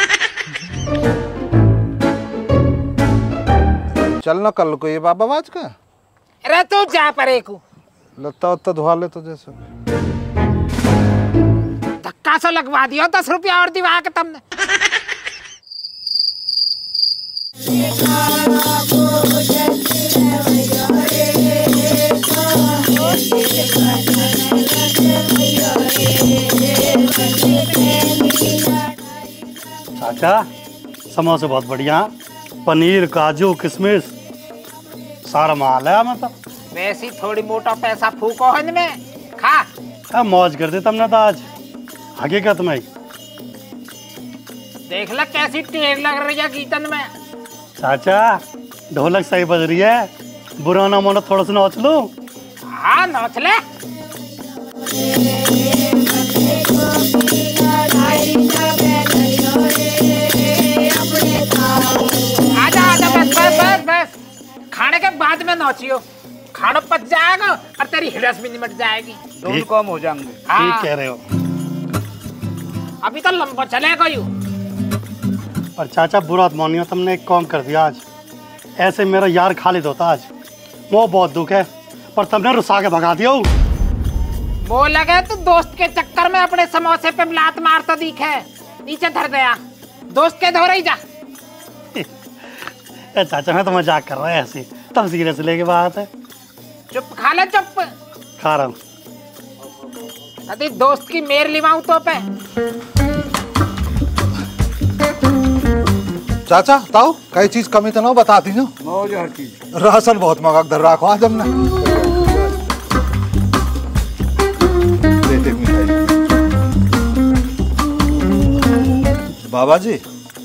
चलना कल को ये बाबा बाज का। अरे तू जा परे को, लत्ता उत्ता धुआ ले तो जैसे। धक्का सा लगवा दिया, 10 रुपया और दिवा के तुमने। चाचा समोसे बहुत बढ़िया, पनीर काजू किशमिश सारा माल है हमें तो। वैसी थोड़ी मोटा पैसा फूको है इनमें, खा। मौज कर दे तुमने तो आज, हकीकत में। देख ले कैसी टेढ़ लग रही है गीतन में। चाचा ढोलक सही बज रही है, बुरा ना मानो थोड़ा सा नाच लो। हाँ नाच ले। आजा बस खाने के बाद में नाचियो, खाना पच जाएगा और तेरी हिरस भी निमट जाएगी, दोनों काम हो जाएंगे। ठीक कह रहे हो। अभी तो लंबा चलेगा यूं। पर चाचा बुरा मत मानियो, तुमने एक काम कर दिया आज। ऐसे मेरा यार खालिद होता आज, वो बहुत दुख है, पर तुमने रुसा के भगा दिया। वो लगे तो दोस्त के चक्कर में अपने समोसे पे लात मारता दिखे, नीचे धर गया। दोस्त के धो रही जा। चाचा मैं तो मजाक कर रहा है, ऐसे तब सीरियस लेके बात है। चुप खा ले, चुप खा रहा हूँ। कभी दोस्त की मेर लिवाऊं तो पे। चाचा ताऊ कई चीज कमी तो ना बता दी ना। मौज हर चीज। राशन बहुत महंगा धर रखो आज हमने। बाबा जी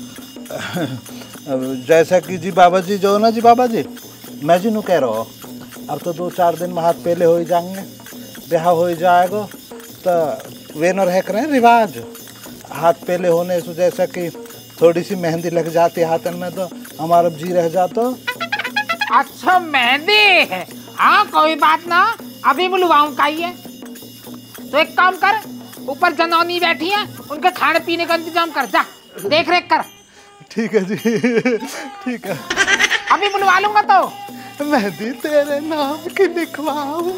जैसा कि जी बाबा जी जो ना जी बाबा जी मैं जी नु कह रहा हूँ, अब तो 2-4 दिन में हाथ पहले हो ही जाएंगे, ब्याह हो ही जाएगा तो वे न रह करें रिवाज। हाथ पहले होने से जैसा कि थोड़ी सी मेहंदी लग जाती हाथन में तो हमारा जी रह जाता। अच्छा मेहंदी है, हाँ कोई बात ना, अभी बुलवाऊं काइए। तो एक काम कर, ऊपर जनौनी बैठी है, उनके खाने पीने का इंतजाम कर, जा देख रेख कर। ठीक है जी ठीक है। अभी बुलवा लूंगा तो मेहंदी तेरे नाम की लिखवाऊं।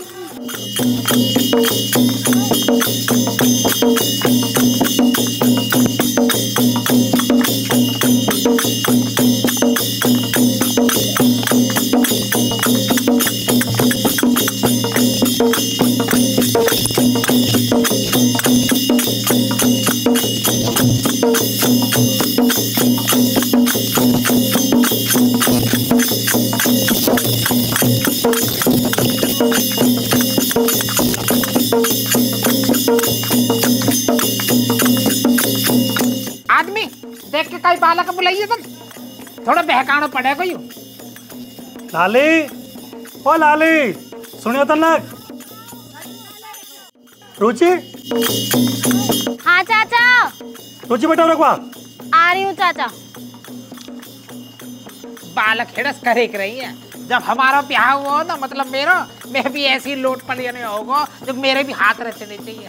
आदमी देख के कई बालक बुलाइए तुम, थोड़ा बहकाना पड़ेगा यूं। लाली ओ लाली सुनियो तलक। रुचि। हाँ चाचा। रुचि बेटा रखवा। आ रही हूँ चाचा। बालक हिड़स करे रही है। जब हमारा ब्याह हुआ ना, मतलब मेरा, मैं भी ऐसी लोट पलियने होगा जब मेरे भी हाथ रचने चाहिए।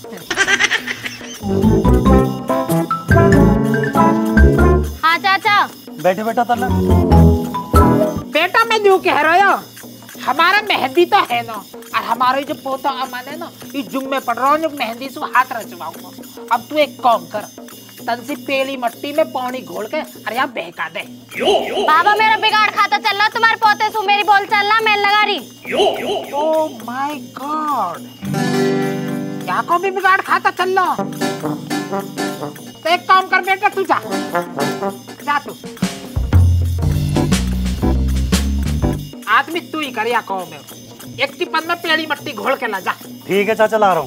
हाँ चाचा। बैठे बेटा तलक। बेटा मैं जो कह रहा हूँ, हमारा मेहंदी तो है ना, और हमारा जो पोता अमन है ना, ये जुम्मे पड़ रहा हूँ जो मेहंदी से हाथ रचवाऊंगा। अब तू एक काम कर, तन सी पेली मट्टी में पानी घोल के अरे यहाँ बहका दे। बाबा मेरा बिगाड़ खाता चल रहा, तुम्हारे पोते से मेरी बोल चल रहा, मैं लगा रही। ओह माय गॉड, क्या को भी बिगाड़ खाता चल रहा। तो एक काम कर बेटा, तू जा तू। आदमी तू ही कर या कहो मैं, एक टिपन में पेड़ी मट्टी घोल के ला जा। ठीक है चाचा ला रहा हूँ।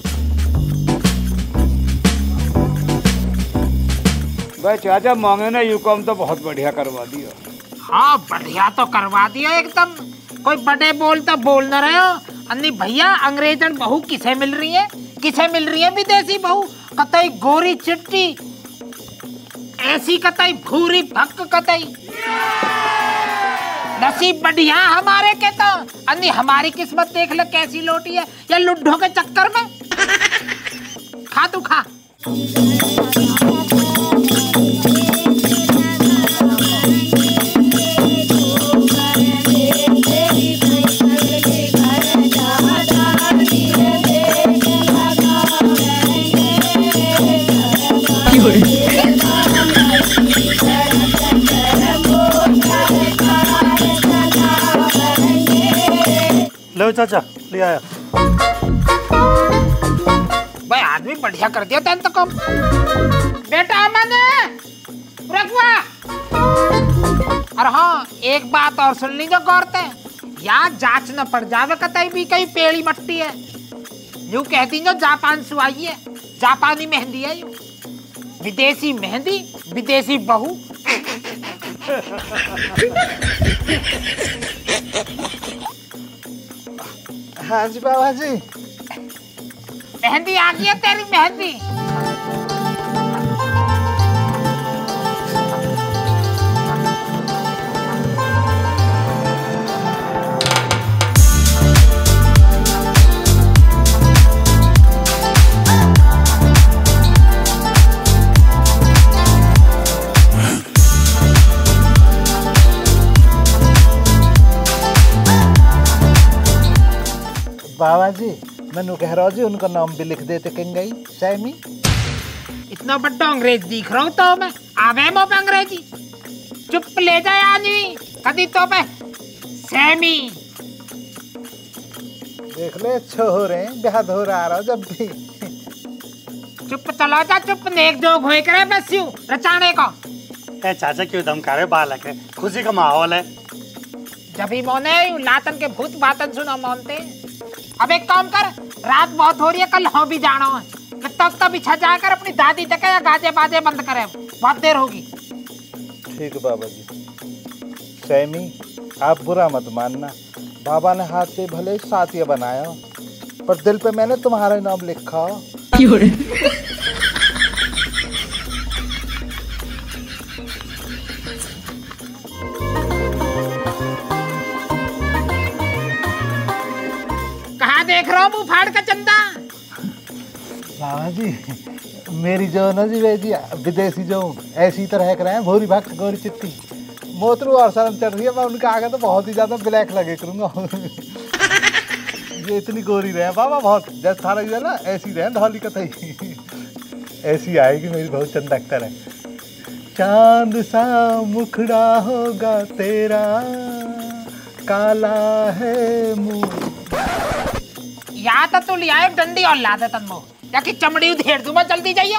भाई चाचा मांगे ना यू काम तो बहुत बढ़िया करवा दिया। हाँ बढ़िया तो करवा दिया एकदम, कोई बड़े बोल तो बोल न रहे हो। अन्नी भैया अंग्रेजन बहू किसे मिल रही है, किसे मिल रही है विदेशी बहू, कतई गोरी चिट्टी ऐसी, कतई भूरी भक्क, कतई नसीब बढ़िया हमारे के तो। अन्नी हमारी किस्मत देख ले कैसी लोटी है, या लुड्ढो के चक्कर में। खा तू खा। लो चाचा ले आया। भाई आदमी बढ़िया कर दिया तेन तो कम। बेटा अमन रखवा। और हाँ एक बात और सुन लीजिए गौर से, यहाँ जांच न पड़ जावे कतई भी कहीं पेड़ी मट्टी है। यूं कहती जो जापान से आई है, जापानी मेहंदी है यूं, विदेशी मेहंदी विदेशी बहू। हाँ जी बाबा जी। मेहंदी आ गई है तेरी मेहंदी। बाबा जी मैनू कह रहा जी उनका नाम भी लिख देते कंगई सैमी। इतना बड़ा अंग्रेज दिख रहा हूँ तो मैं आवे मो पे अंग्रेजी। चुप ले जाए आदमी कदी तो पे सैमी। देख ले छोरे बेहद हो रहा जब भी। चुप चला जा चुप नेक जोग होए करे बस यूं रचाने का। ए चाचा क्यों धमका रहे बालक है, खुशी का माहौल है। जब ही मोने लातन के भूत बातन सुना मानते। अब एक काम कर, रात बहुत हो रही है, कल हो भी जाना है। तब बिछा जाकर अपनी दादी तक या गाजे बाजे बंद करे, बहुत देर होगी। ठीक है बाबा जी। सैमी आप बुरा मत मानना, बाबा ने हाथ से भले साथिया बनाया पर दिल पे मैंने तुम्हारा नाम लिखा। कहाँ देख रहा हूँ मुँह फाड़ का चंदा? बाबा जी मेरी जो ना जी वे जी विदेशी जो ऐसी तरह कर रहे हैं भूरी भक्त गोरी चिट्टी मोतरू और शर्म चढ़ रही है। मैं उनके आगे तो बहुत ही ज्यादा ब्लैक लगे करूंगा। ये इतनी गोरी रहे बाबा बहुत जैसे थारा है ना ऐसी रहे धौली कतई ऐसी आएगी मेरी बहुत चंदक्तर है। चांद सा मुखड़ा होगा तेरा काला है मुँह। या तो तू लिया डंडी और ला दे तन्मो या कि चमड़ी उधेड़ दूं मैं, जल्दी जाइए।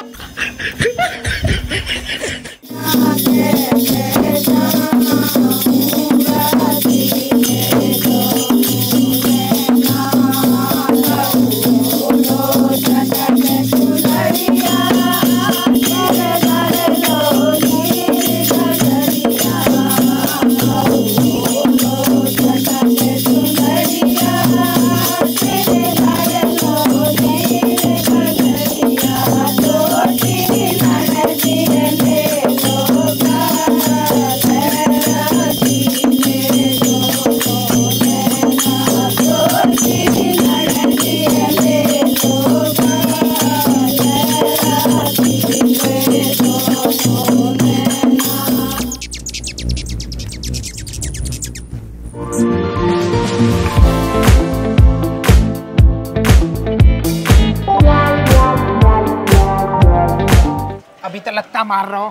अभी तो लगता मार रहा हो।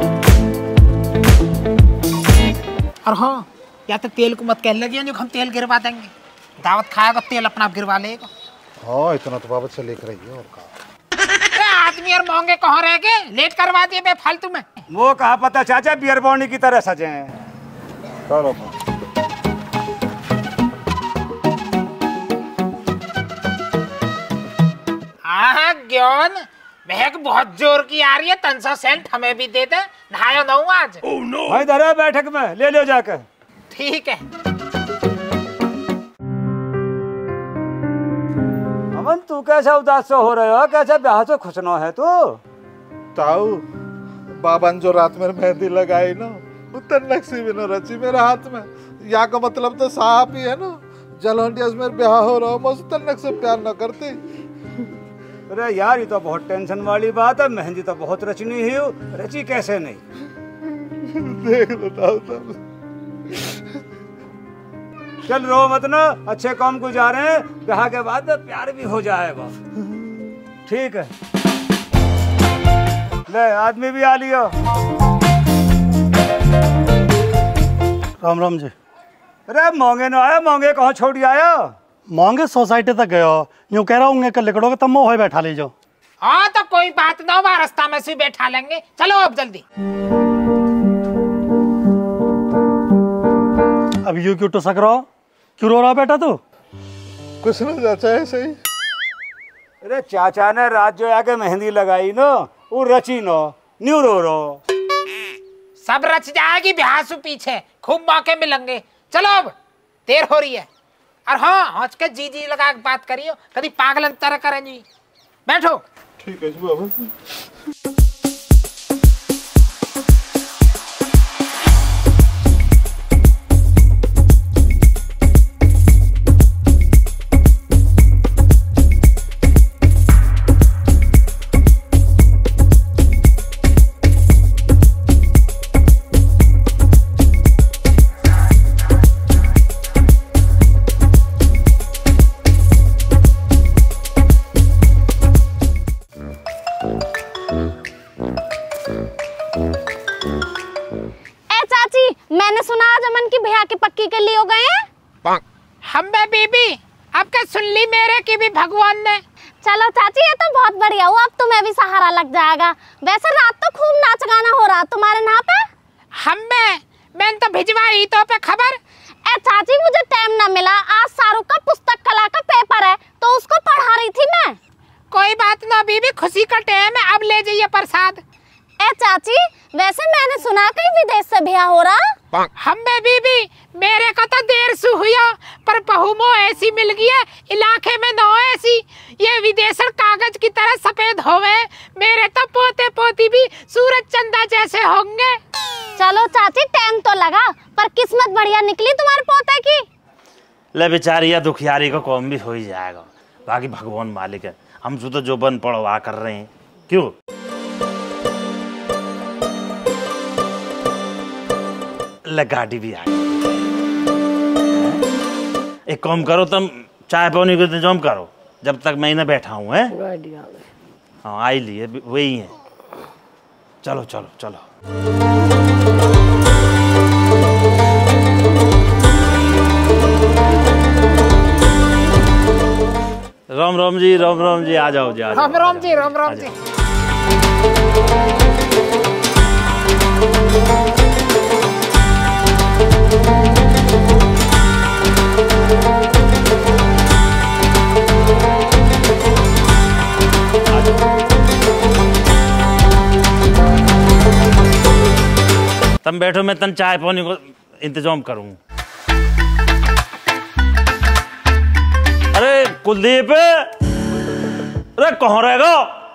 और हाँ या तो तेल को मत कह लगे जो हम तेल गिरवा देंगे। दावत खाएगा तेल अपना आप गिरवा लेगा। हाँ इतना तो बाबा से लेकर रही है और कहा आदमी और महंगे कहाँ रह गए, लेट करवा दिए बेफालतू में। वो कहा पता चाचा बियर बॉन्डी की तरह सजे हैं। चलो हाँ ज्ञान महक बहुत जोर की आ रही है, 300 सेंट हमें भी दे दे, नहाया ना हूँ आज। भाई धरा बैठक में ले लो जाकर। ठीक है। अमन तू कैसा उदास हो रहे हो, कैसा ब्याह से खुश न है तू? ताऊ बाबा ने जो रात में मेहंदी लगाई ना उत्तर नक्शी भी न रची मेरे हाथ में। या का मतलब तो साफ ही है ना, जलहंडिया में ब्याह हो रहा हो उत्तर नक्श से प्यार न करते। अरे यार ये तो बहुत टेंशन वाली बात है, मेहंदी तो बहुत रचनी ही हो, रची कैसे नहीं? देख बताओ तब। चल रो मत ना, अच्छे काम को जा रहे हैं, ब्याह के बाद प्यार भी हो जाएगा। ठीक है ले आदमी भी आ लियो। राम राम जी। अरे मोंगे न आया, मोंगे कहाँ छोड़ आया? मोंगे सोसाइटी तक गयो, यूं कह रहा हूँ कल लिकड़ोगे तब मोह बैठा ले जाओ। हाँ तो कोई बात ना, वहाँ रास्ता में से बैठा लेंगे। चलो अब जल्दी। अब यूं क्यों टुसक रहा हो, क्यों रो रहा बेटा तू? कुछ ना चाचा ऐसे ही। अरे चाचा ने रात जो आके मेहंदी लगाई ना वो रची नो न्यू रो सब रच जाएगी ब्याह से पीछे, खूब मौके मिलेंगे। चलो अब देर हो रही है। और हाँ हौच के जी जी लगा के बात करियो, कभी पागलन तरह करें जी। बैठो। ठीक है जी बाबा। मैंने सुना आज अमन की भैया की पक्की के लिए हो गए हैं। हम बीबी अब क्या सुन ली मेरे की भी भगवान ने। चलो चाची ये तो बहुत बढ़िया हुआ, अब तुम्हें भी सहारा लग जाएगा। वैसे रात तो खूब नाच गाना हो रहा तुम्हारे यहाँ पे। मैंने तो भिजवाई तो पे खबर। ए चाची मुझे टाइम ना मिला, आज शाहरुख का पुस्तक कला का पेपर है तो उसको पढ़ा रही थी मैं। कोई बात ना बीबी, खुशी का टाइम है, अब ले जाइए प्रसाद। ए चाची वैसे मैंने सुना कहीं विदेश से ब्याह हो रहा। बीबी मेरे को तो देर से हुआ, पर बहू मो ऐसी मिल गई है इलाके में न ऐसी, ये विदेशर कागज की तरह सफेद होवे। मेरे तो पोते पोती भी सूरज चंदा जैसे होंगे। चलो चाची टाइम तो लगा, पर किस्मत बढ़िया निकली तुम्हारे पोते की। ले बेचारी या दुखियारी को कौन भी हो ही जाएगा, बाकी भगवान मालिक है। हम तो जो बन पड़वा कर रहे हैं क्यों। ले गाड़ी भी आ गई। एक काम करो तुम, चाय पानी का इंतजाम करो जब तक मैं ना बैठा हूँ। है हाँ आई लिए वही है। चलो चलो चलो। राम राम जी, राम राम जी, आ जाओ जी, आ जाओ। राम राम जी, राम राम जी। तुम बैठो, मैं तन चाय पानी को इंतजाम करूं। अरे कुलदीप, अरे कहाँ रहेगा?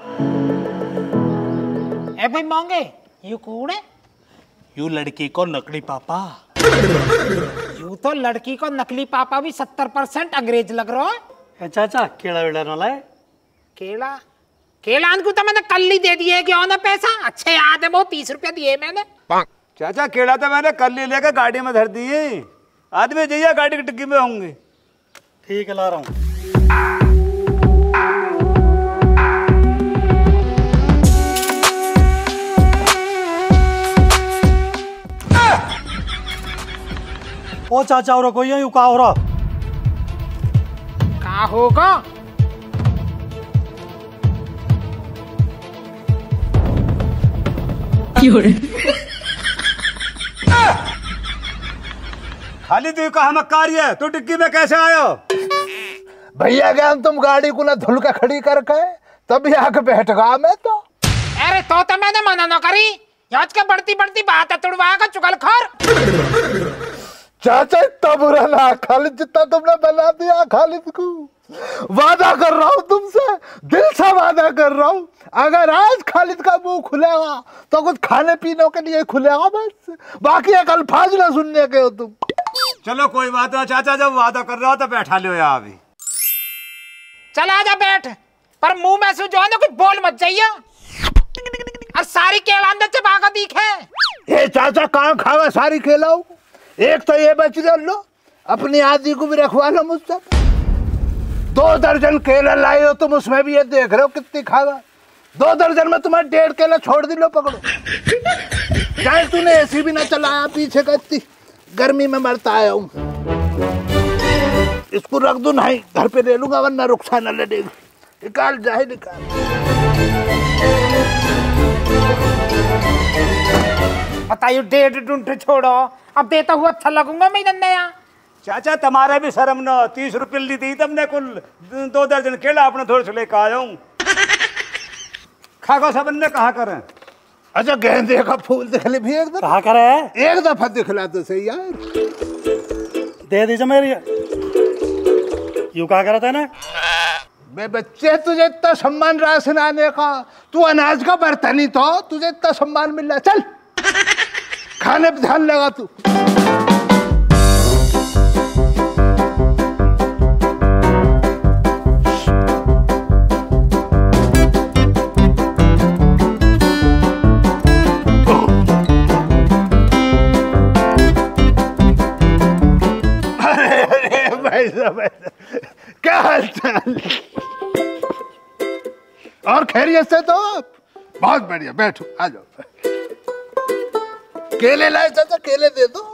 ए भाई मांगे यू कौन है? यू लड़की को नकली पापा। यू तो लड़की को नकली पापा भी 70% अंग्रेज लग रहा है। चाचा केला वेला न लाए? केला केला को तो मैंने कल ही दे दिए क्यों ना पैसा। अच्छे याद है, वो 30 रुपया दिए मैंने। चाचा केला तो मैंने कल ही लेकर गाड़ी में धर दिए। आदमी जाइए गाड़ी की डिक्की में होंगे। ठीक है ला रहा हूँ। ओ चाचा और कोई यू का हो रहा? का होगा? खाली तू कहा मक्कारी है, तू डिक्की में कैसे आयो? भैया ज्ञान तुम गाड़ी को ना धुल के खड़ी करके तभी आके बैठ गया मैं तो। अरे तो मैंने मना ना करी, आज के बढ़ती बढ़ती बात है तुड़वाएगा चुगलखोर। चाचा इतना बुरा ना खालिद जितना तुमने बना दिया खालिद को। वादा कर रहा हूँ तुमसे, दिल से वादा कर रहा हूँ, अगर आज खालिद का मुंह खुलेगा तो कुछ खाने पीने के लिए खुलेगा बस, बाकी एक अल्फाज ना सुनने के हो तुम। चलो कोई बात नहीं चाचा, जब वादा कर रहा हो तो बैठा लो यहाँ अभी। चल आजा बैठ, पर मुंह में से जो है ना कुछ बोल मत जाइए, और सारी केला अंदर से भागा दिखे। ये चाचा कहाँ खावा सारी केलाओं? एक तो ये बच लो, अपनी आदि को भी रखवा लो मुझसे। 2 दर्जन केला लाए हो तुम, उसमें भी ये देख रहे हो कितनी खावा। 2 दर्जन में तुम्हें 1.5 केला छोड़ दी, लो पकड़ो। चाहे तूने ऐसी भी ना चलाया पीछे का, इतनी गर्मी में मरता आया हूँ। इसको रख दो, नहीं घर पे ले लूंगा वरना रुखसा न लड़ेगा। निकाल जाए निकाल। बताइए 1.5 ढूंढ छोड़ो, अब देता हुआ अच्छा लगूंगा मैं नया। चाचा तुम्हारा भी शर्म न, 30 रुपये दी तुमने, कुल 2 दर्जन केला अपने थोड़े से लेकर आया हूँ। खाको सब ने कहा करें। अच्छा गेंदे का फूल दिखले भी एक दफा कहा करे? एक दफा दिखला तो सही यार। दे दीजिए मेरी। यू कहा करता है ना? मैं बच्चे तुझे इतना सम्मान राशन आने का, तू अनाज का बर्तन ही तो, तुझे इतना सम्मान मिल रहा। चल खाने पे ध्यान लगा तू। क्या हाल चाल? और खैरियत से? तो बहुत बढ़िया, बैठो आ जाओ। केले लाए चाचा, केले दे दो।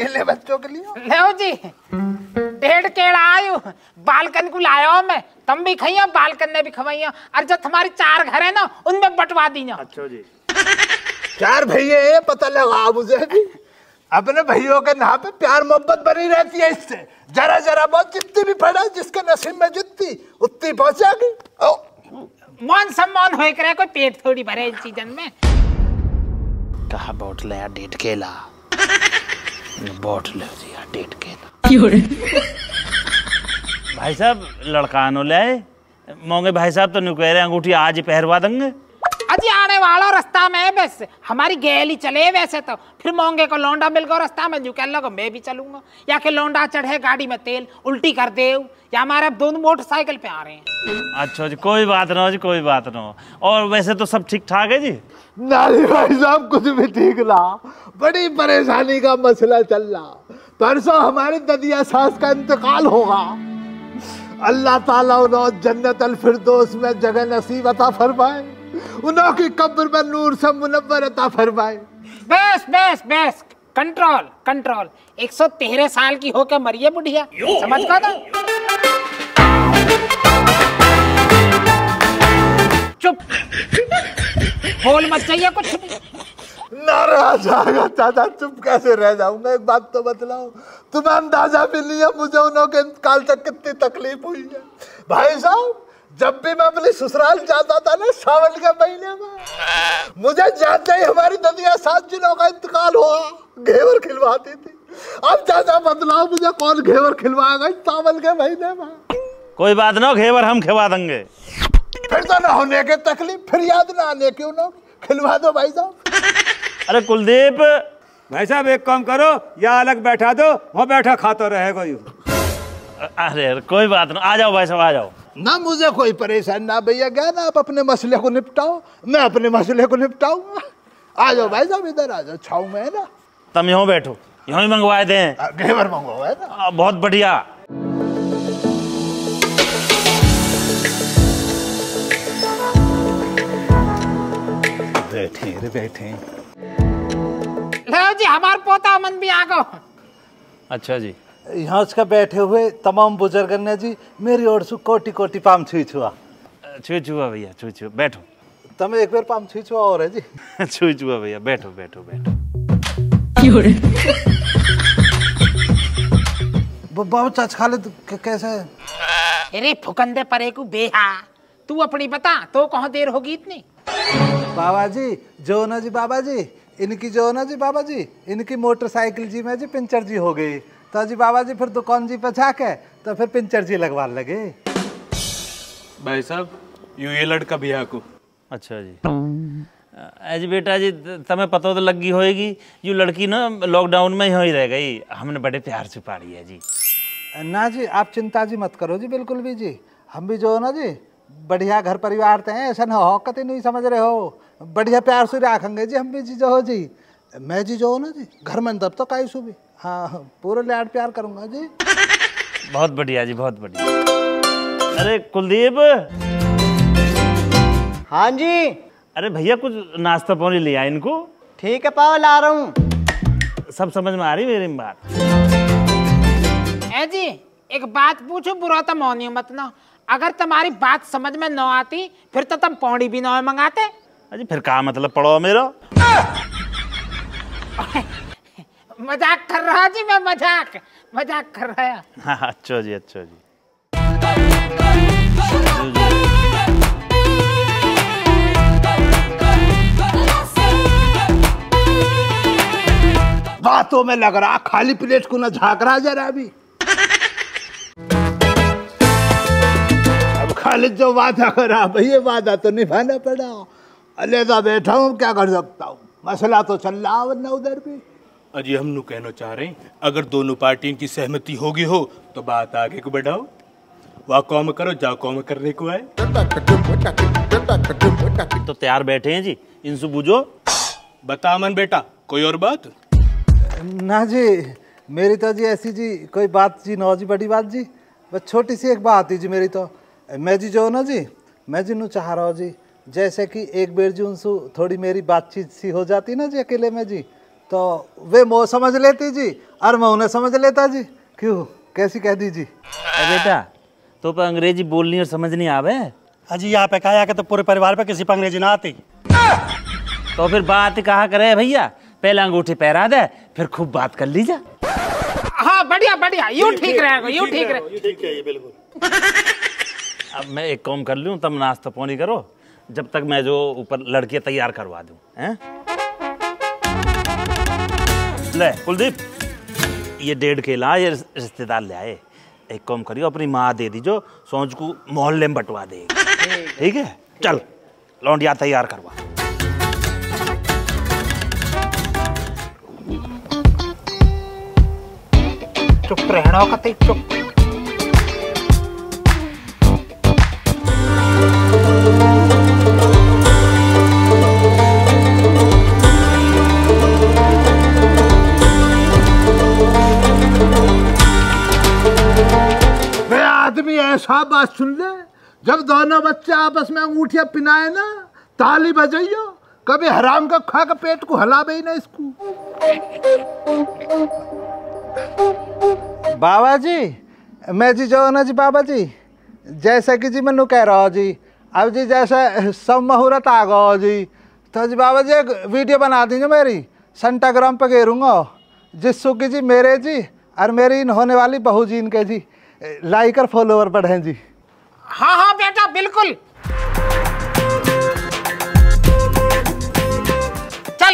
केले बच्चों के लिए लो जी 1.5 केला आयु बालकन को लायो मैं, तुम भी खाइयो बालकन ने भी खवाइयो, और जो तुम्हारी 4 घर है ना उनमें बंटवा दीना। अच्छा जी। 4 भैया ये पता लगा मुझे भी, अपने भैयों के नाम पे प्यार मोहब्बत बनी रहती है इससे। जरा जरा बहुत जितनी भी पड़ा जिसके नसीब में जितनी उतनी पहुंचेगी। मान सम्मान होए करे, कोई पेट थोड़ी भरे इस सीजन में। कहा बोतल यार 1.5 केला बोतल यार 1.5 केला। भाई साहब लड़का नो ले मोंगे भाई साहब तो नहीं कह रहे अंगूठी आज ही पहरवा देंगे। अजी आने वाला रास्ता में बस हमारी गैली चले वैसे तो फिर मोंगे को लौंडा मिल गया रास्ता में, जो कह लो मैं भी चलूंगा, या कि लौंडा चढ़े गाड़ी में तेल उल्टी कर दे, या हमारे अब दोनों मोटरसाइकिल पे आ रहे हैं। अच्छा जी कोई बात ना हो जी, कोई बात ना हो। और वैसे तो सब ठीक ठाक है जी? नानी भाई साहब कुछ भी ठीक ना, बड़ी परेशानी का मसला चल रहा। परसों हमारी ददिया सास का इंतकाल होगा, अल्लाह ताला उन्हें जन्नत अल फिरदौस में जगह नसीब अता फरमाए, उन्हों की कब्र में नूर से मुनव्वर अता फरमाए। बस बस बस कंट्रोल कंट्रोल। 113 साल की होके मरिए बुढ़िया, समझ गए ना? चुप बोल मत चाहिए कुछ भी। नाराज आएगा चाचा, चुप कैसे रह जाऊंगा? एक बात तो बतलाओ, तुम्हें अंदाजा भी नहीं है मुझे उन्हों के इंतकाल तक कितनी तकलीफ हुई है। भाई साहब जब भी मैं अपने ससुराल जाता था ना सावन के महीने में, मुझे जाते ही हमारी ददिया सास जिनों का इंतकाल हुआ घेवर खिलवाती थी। अब चाचा बतलाओ मुझे कौन घेवर खिलवाएगा सावन के महीने में? कोई बात ना, घेवर हम खिलवा देंगे। फिर तो ना होने की तकलीफ, फिर याद ना आने की, उन्होंने खिलवा दो भाई साहब। अरे कुलदीप भाई साहब एक काम करो, या अलग बैठा दो, वहाँ बैठा खाता रहेगा यूं। अरे कोई बात ना, आ जाओ भाई साहब आ जाओ। ना मुझे कोई परेशान ना भैया, क्या ना आप अपने मसले को निपटाओ, मैं अपने मसले को निपटाऊंगा। आ जाओ भाई साहब इधर आ जाओ, छाऊ में है ना। तुम यहाँ बैठो, यहाँ ही मंगवाए थे घेवर मंगवाओ है ना। बहुत बढ़िया। बैठे रे बैठे। लो जी हमार पोता मन भी आ गो। अच्छा जी। यहाँ उसका बैठे हुए तमाम बुजुर्ग ने जी मेरी ओर से कोटि कोटि पाम छुई छुआ भैया छुई बैठो। तमें एक बार पाम छुई छुआ और है जी। छुई भैया बैठो बैठो बैठो। बाबू चाच खालिद कैसा है? अरे फुकंदे परे को बेहा, तू अपनी बता, तो कहाँ देर होगी इतनी? बाबा जी जो ना जी, बाबा जी इनकी जो ना जी, बाबा जी इनकी मोटरसाइकिल जी में जी पंचर जी हो गई, तो जी बाबा जी फिर दुकान जी पे जाके तो फिर पंचर जी लगवा लगे। भाई साहब ये लड़का भैया को। अच्छा जी। अजी बेटा जी तमें पता तो लगी होएगी, ये लड़की ना लॉकडाउन में ही रह गई, हमने बड़े प्यार से पाली है जी। ना जी आप चिंता जी मत करो जी, बिल्कुल भी जी। हम भी जो ना जी बढ़िया घर परिवार थे, ऐसा ना हो कते नहीं समझ रहे हो, बढ़िया प्यार से रखेंगे जी हम भी जी। जो हो जी मैं जी जो हो ना जी घर में तब तो काई सु भी, हाँ पूरे लाड प्यार करूंगा जी। बहुत बढ़िया जी बहुत बढ़िया। अरे कुलदीप। हाँ जी। अरे भैया कुछ नाश्ता पानी ले आए इनको। ठीक है पाव ला रहा हूँ। सब समझ में आ रही मेरी बात? है जी एक बात पूछो, बुरा तो मानियो मत ना, अगर तुम्हारी बात समझ में न आती फिर तो तुम पौड़ी भी न मंगाते। अजी फिर क्या मतलब पड़ो मेरा? मजाक कर रहा जी, मैं मजाक कर रहा। हाँ अच्छा जी अच्छा जी। बातों में लग रहा, खाली प्लेट को ना झाँक रहा जरा भी। अब खालिद जो वादा करा भैया वादा तो निभाना पड़ा। अलहदा बैठा हूँ क्या कर सकता हूँ, मसला तो चल रहा वरना उधर भी। अजी हम नु कहना चाह रहे हैं अगर दोनों पार्टियों की सहमति होगी हो तो बात आगे को बढ़ाओ, वहाँ कौम करो जा कौम करने को आए। तो तैयार बैठे हैं जी, इनसे पूछो। बता मन बेटा कोई और बात? ना जी मेरी तो जी ऐसी जी कोई बात जी ना जी, बड़ी बात जी, बस छोटी सी एक बात ही जी मेरी तो। मैं जी जो ना जी मैं जी नू चाह रहा हूँ जी, जैसे कि एक बेर जी उनसे थोड़ी मेरी बातचीत सी हो जाती ना जी अकेले में जी, तो वे मोह समझ लेती जी और मैं उन्हें समझ लेता जी। क्यों, कैसी कह दी जी? बेटा तो पे अंग्रेजी बोलनी और समझनी आवे? अजी यहाँ पे कहा कि तो पूरे परिवार पे किसी पे अंग्रेजी ना आती। तो फिर बात कहा करे भैया, पहले अंगूठी पहरा दे फिर खूब बात कर लीजा। हाँ बढ़िया बढ़िया, यूं ठीक रहेगा, यूं ठीक रहेगा बिल्कुल। अब मैं एक काम कर लूँ, तब नाश्ता पानी करो जब तक मैं जो ऊपर लड़कियां तैयार करवा दूं। हैं ले कुलदीप, ये 1.5 केला ये रिश्तेदार ले आए। एक काम करियो, अपनी माँ दे दीजो, सोच को मोहल्ले में बंटवा देगी। ठीक है, चल लौंडिया तैयार करवा। चुप रहना का ते चुप। आदमी ऐसा बात सुन ले, जब दोनों बच्चे आपस में अंगूठियां पिनाए ना, ताली बजाइयो, कभी हराम का खा के पेट को हलावे ही ना इसको। बाबा जी, मैं जी जो ना जी बाबा जी, जैसे कि जी मैनू कह रहा जी, अब जी जैसे सब मुहूर्त आ गो जी, तो जी बाबा जी एक वीडियो बना दीजिए मेरी, इंस्टाग्राम पे घेरूंगा, जिससे कि जी मेरे जी और मेरी होने वाली बहू जी इनके जी लाइक और फॉलोवर बढ़े जी। हाँ हाँ बेटा बिल्कुल, चल।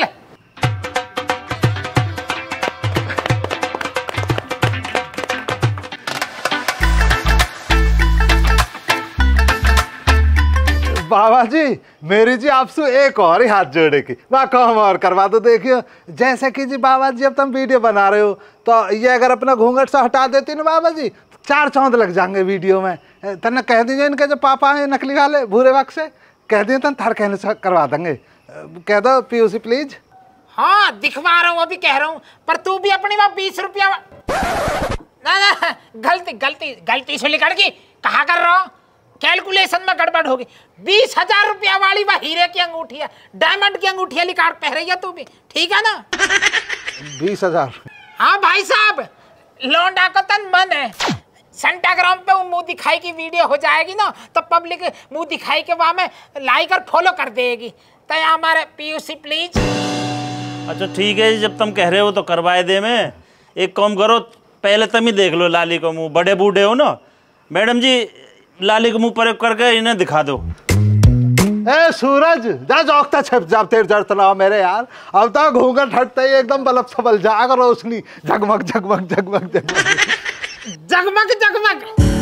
बाबा जी मेरी जी आपसे एक और ही हाथ जोड़े की वाह, काम और करवा दो। देखियो जैसे कि जी बाबा जी अब तुम वीडियो बना रहे हो, तो ये अगर अपना घूंघट से हटा देती ना बाबा जी, 4 चांद लग जाएंगे वीडियो में। तने कह दीजिए इनके जो पापा हैं नकली वाले भूरे वक्त से, कह दिए तन थार कहने से करवा देंगे। कह दो पीयूसी प्लीज। हाँ दिखवा रहा हूँ, अभी कह रहा हूँ, पर तू भी अपनी वहाँ 20 रुपया ना ना, गलती गलती गलती से निकल गई। कहा कर रहा हूँ, कैलकुलेशन में गड़बड़ होगी। 20,000 रुपया वाली वह हीरे की अंगूठिया, डायमंड की अंगूठिया लिकाड़ पहन रही है तू भी, ठीक है ना? 20,000? हाँ भाई साहब, लौंडा का तन मन है। इंस्टाग्राम पे मुंह दिखाई की वीडियो हो जाएगी ना, तो पब्लिक मुंह दिखाई के वहां में लाइक और फॉलो कर देगी। तो हमारे पीयूसी प्लीज। अच्छा ठीक है, जब तुम कह रहे हो तो करवाए दे। मैं एक काम करो, पहले तुम ही देख लो लाली को मुंह, बड़े बूढ़े हो ना। मैडम जी लाली को मुंह पर करके इन्हें दिखा दो। ए सूरज जा जौकता छप जा तेरे जड़ तनाव मेरे यार, अब तो घूंघट हटते ही एकदम बलब सबल जाग रोशनी जगमग जगमग जगमग जगमग जगमग जगमग।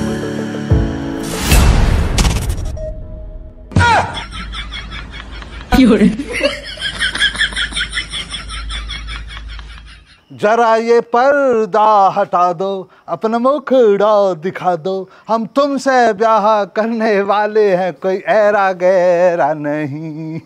जरा ये पर्दा हटा दो, अपना मुखड़ा दिखा दो, हम तुमसे ब्याह करने वाले हैं, कोई ऐरा गैरा नहीं।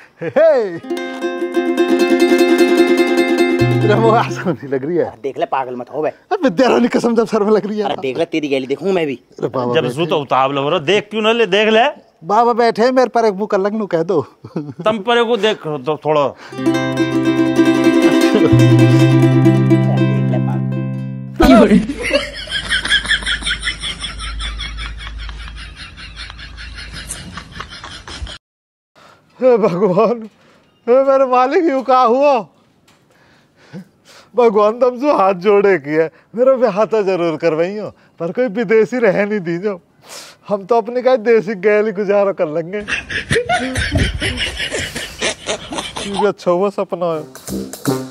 वो आसान नहीं लग रही है। देख ले पागल मत हो बे। विद्यारानी कसम जब सर में लग रही है। अरे देख ले, तेरी गैली देखूं मैं भी। जब सू तो उतावल हो रहा, देख क्यों ना ले, देख ले। बाबा बैठे मेरे पर एक मुंह कर लगनू कह दो। तुम पर को देख तो थोड़ा। हे भगवान, हे मेरे मालिक यूं का हुआ? भगवान तुमसे हाथ जोड़े किया, मेरा ब्याह तो जरूर करवाई हो, पर कोई विदेशी रह नहीं दीजो, हम तो अपनी का देसी गैली गुजारा कर लेंगे। अच्छा हुआ सपना है।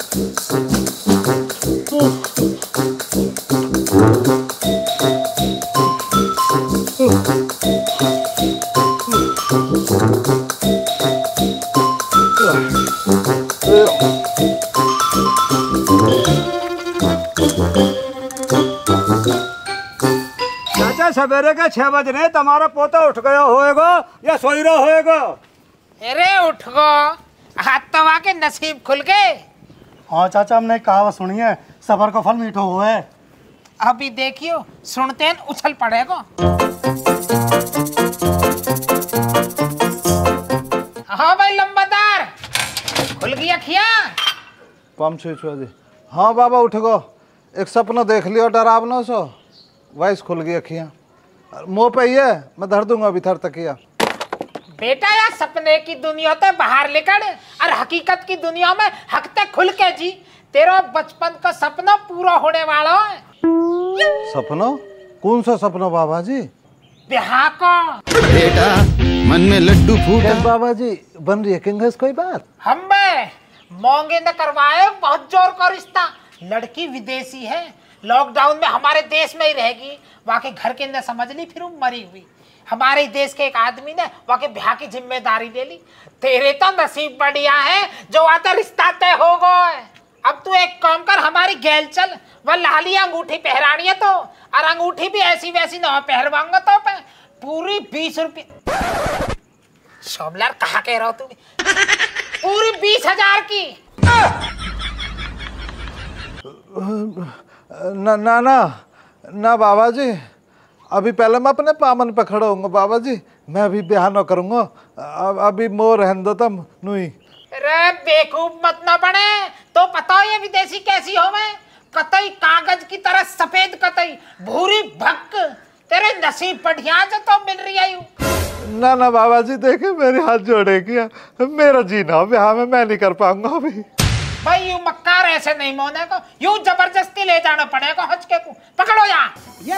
चाचा सवेरे के 6 बज रहे, तुम्हारा पोता उठ गया होएगा या सोई रहा होएगा? अरे उठ गो, हाथ तो आके नसीब खुल गए। हाँ चाचा, हमने एक कहावत सुनी है, सबर का फल मीठा हुआ है। अभी देखियो, सुनते हैं उछल पड़ेगा। हाँ भाई लंबादार, खुल गई अखियां। कम छुआ जी। हाँ बाबा उठ गो, एक सपना देख लियो डरावना सो, वॉइस खुल गई अखियाँ, मुँह पे ये मैं धर दूंगा अभी थर तकिया। बेटा यार सपने की दुनिया तो बाहर निकल और हकीकत की दुनिया में हकते खुल के जी। तेरा बचपन का सपना पूरा होने वाला है। सपना? कौन सा सपना बाबा जी? ब्याह का। बेटा मन में लड्डू फूटा। बाबा जी बन रही है किंगस कोई बात? हम मोंगे ने करवाए बहुत जोर का रिश्ता। लड़की विदेशी है, लॉकडाउन में हमारे देश में ही रहेगी। वहाँ के घर के अंदर समझ ली, फिर वो मरी हुई। हमारे देश के एक आदमी ने वहाँ के ब्याह की जिम्मेदारी ले ली। तेरे तो नसीब बढ़िया है जो आता रिश्ता तय हो गए। अब तू एक काम कर, हमारी गैल चल, वह लाली अंगूठी पहरानी है तो, और अंगूठी भी ऐसी वैसी ना पहरवाऊंगा तो पे पूरी 20 रुपये। शोमलाल कहाँ कह रहा हो तू? पूरी 20,000 की। ना बाबा जी, अभी पहले मैं अपने पामन पे खड़ा हूँ बाबा जी, मैं अभी ब्याह न करूँगा। अभी मोर रहने दो तुम नुई। अरे बेवकूफ मत ना बने, तो पता हो ये विदेशी कैसी हो मैं? कतई कागज की तरह सफेद, कतई भूरी भक्क। तेरे नसीब बढ़िया जो तो मिल रही है। ना बाबा जी देखे मेरे हाथ जोड़े किया, मेरा जीना ब्याह में मैं नहीं कर पाऊंगा अभी। भाई यू मक्कार ऐसे नहीं मोने को, यू जबरदस्ती ले जाना पड़ेगा हचके को। पकड़ो यार,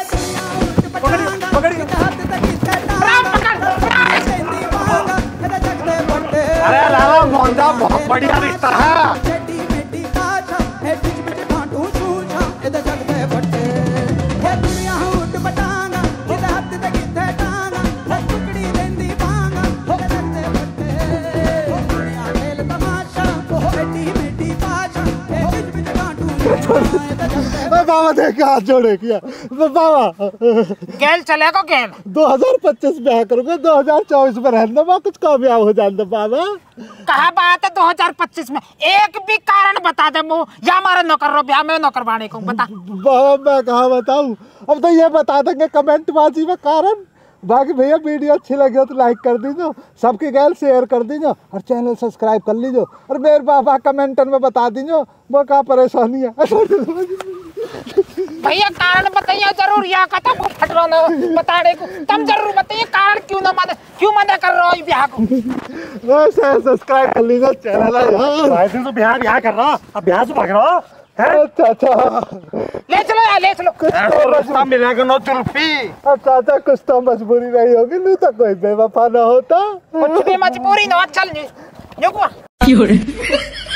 अरे लाला मोंजा बहुत बढ़िया रिश्ता है। बाबा देख हाथ जोड़े किया बाबा। गैल चलेगा गैल। 2025 ब्याह करूंगा, 2024 में रहना बा, कुछ कामयाब हो जाता बाबा। कहा बात है 2025 में? एक भी कारण बता दे मुँह, या हमारा नौकर रो ब्याह में नौकरवाने को बता। बाबा मैं कहा बताऊं, अब तो ये बता देंगे कमेंट बाजी में कारण। बाकी भैया वीडियो अच्छी लगी हो तो लाइक कर दीजिए, सबकी गैल शेयर कर दीजिए और चैनल सब्सक्राइब कर लीजिए। और मेरे बाबा कमेंट में बता दीजिए वो क्या परेशानी है। भैया कारण बताइए जरूर, या का तो फट रहा ना बताने को। तुम जरूर बताइए कारण क्यों मना कर रहे हो ब्याह को? सब्सक्राइब कर लीजिए चैनल है। तो ब्याह कर रहा, अब ब्याह से भाग रहा। अच्छा ले चलो यार, ले चलो। रास्ता मिलेगा ना जुल्फी। चाचा कुछ तो मजबूरी नहीं होगी, नहीं तो कोई बेवफा ना होता। कुछ भी मजबूरी ना, चल नहीं।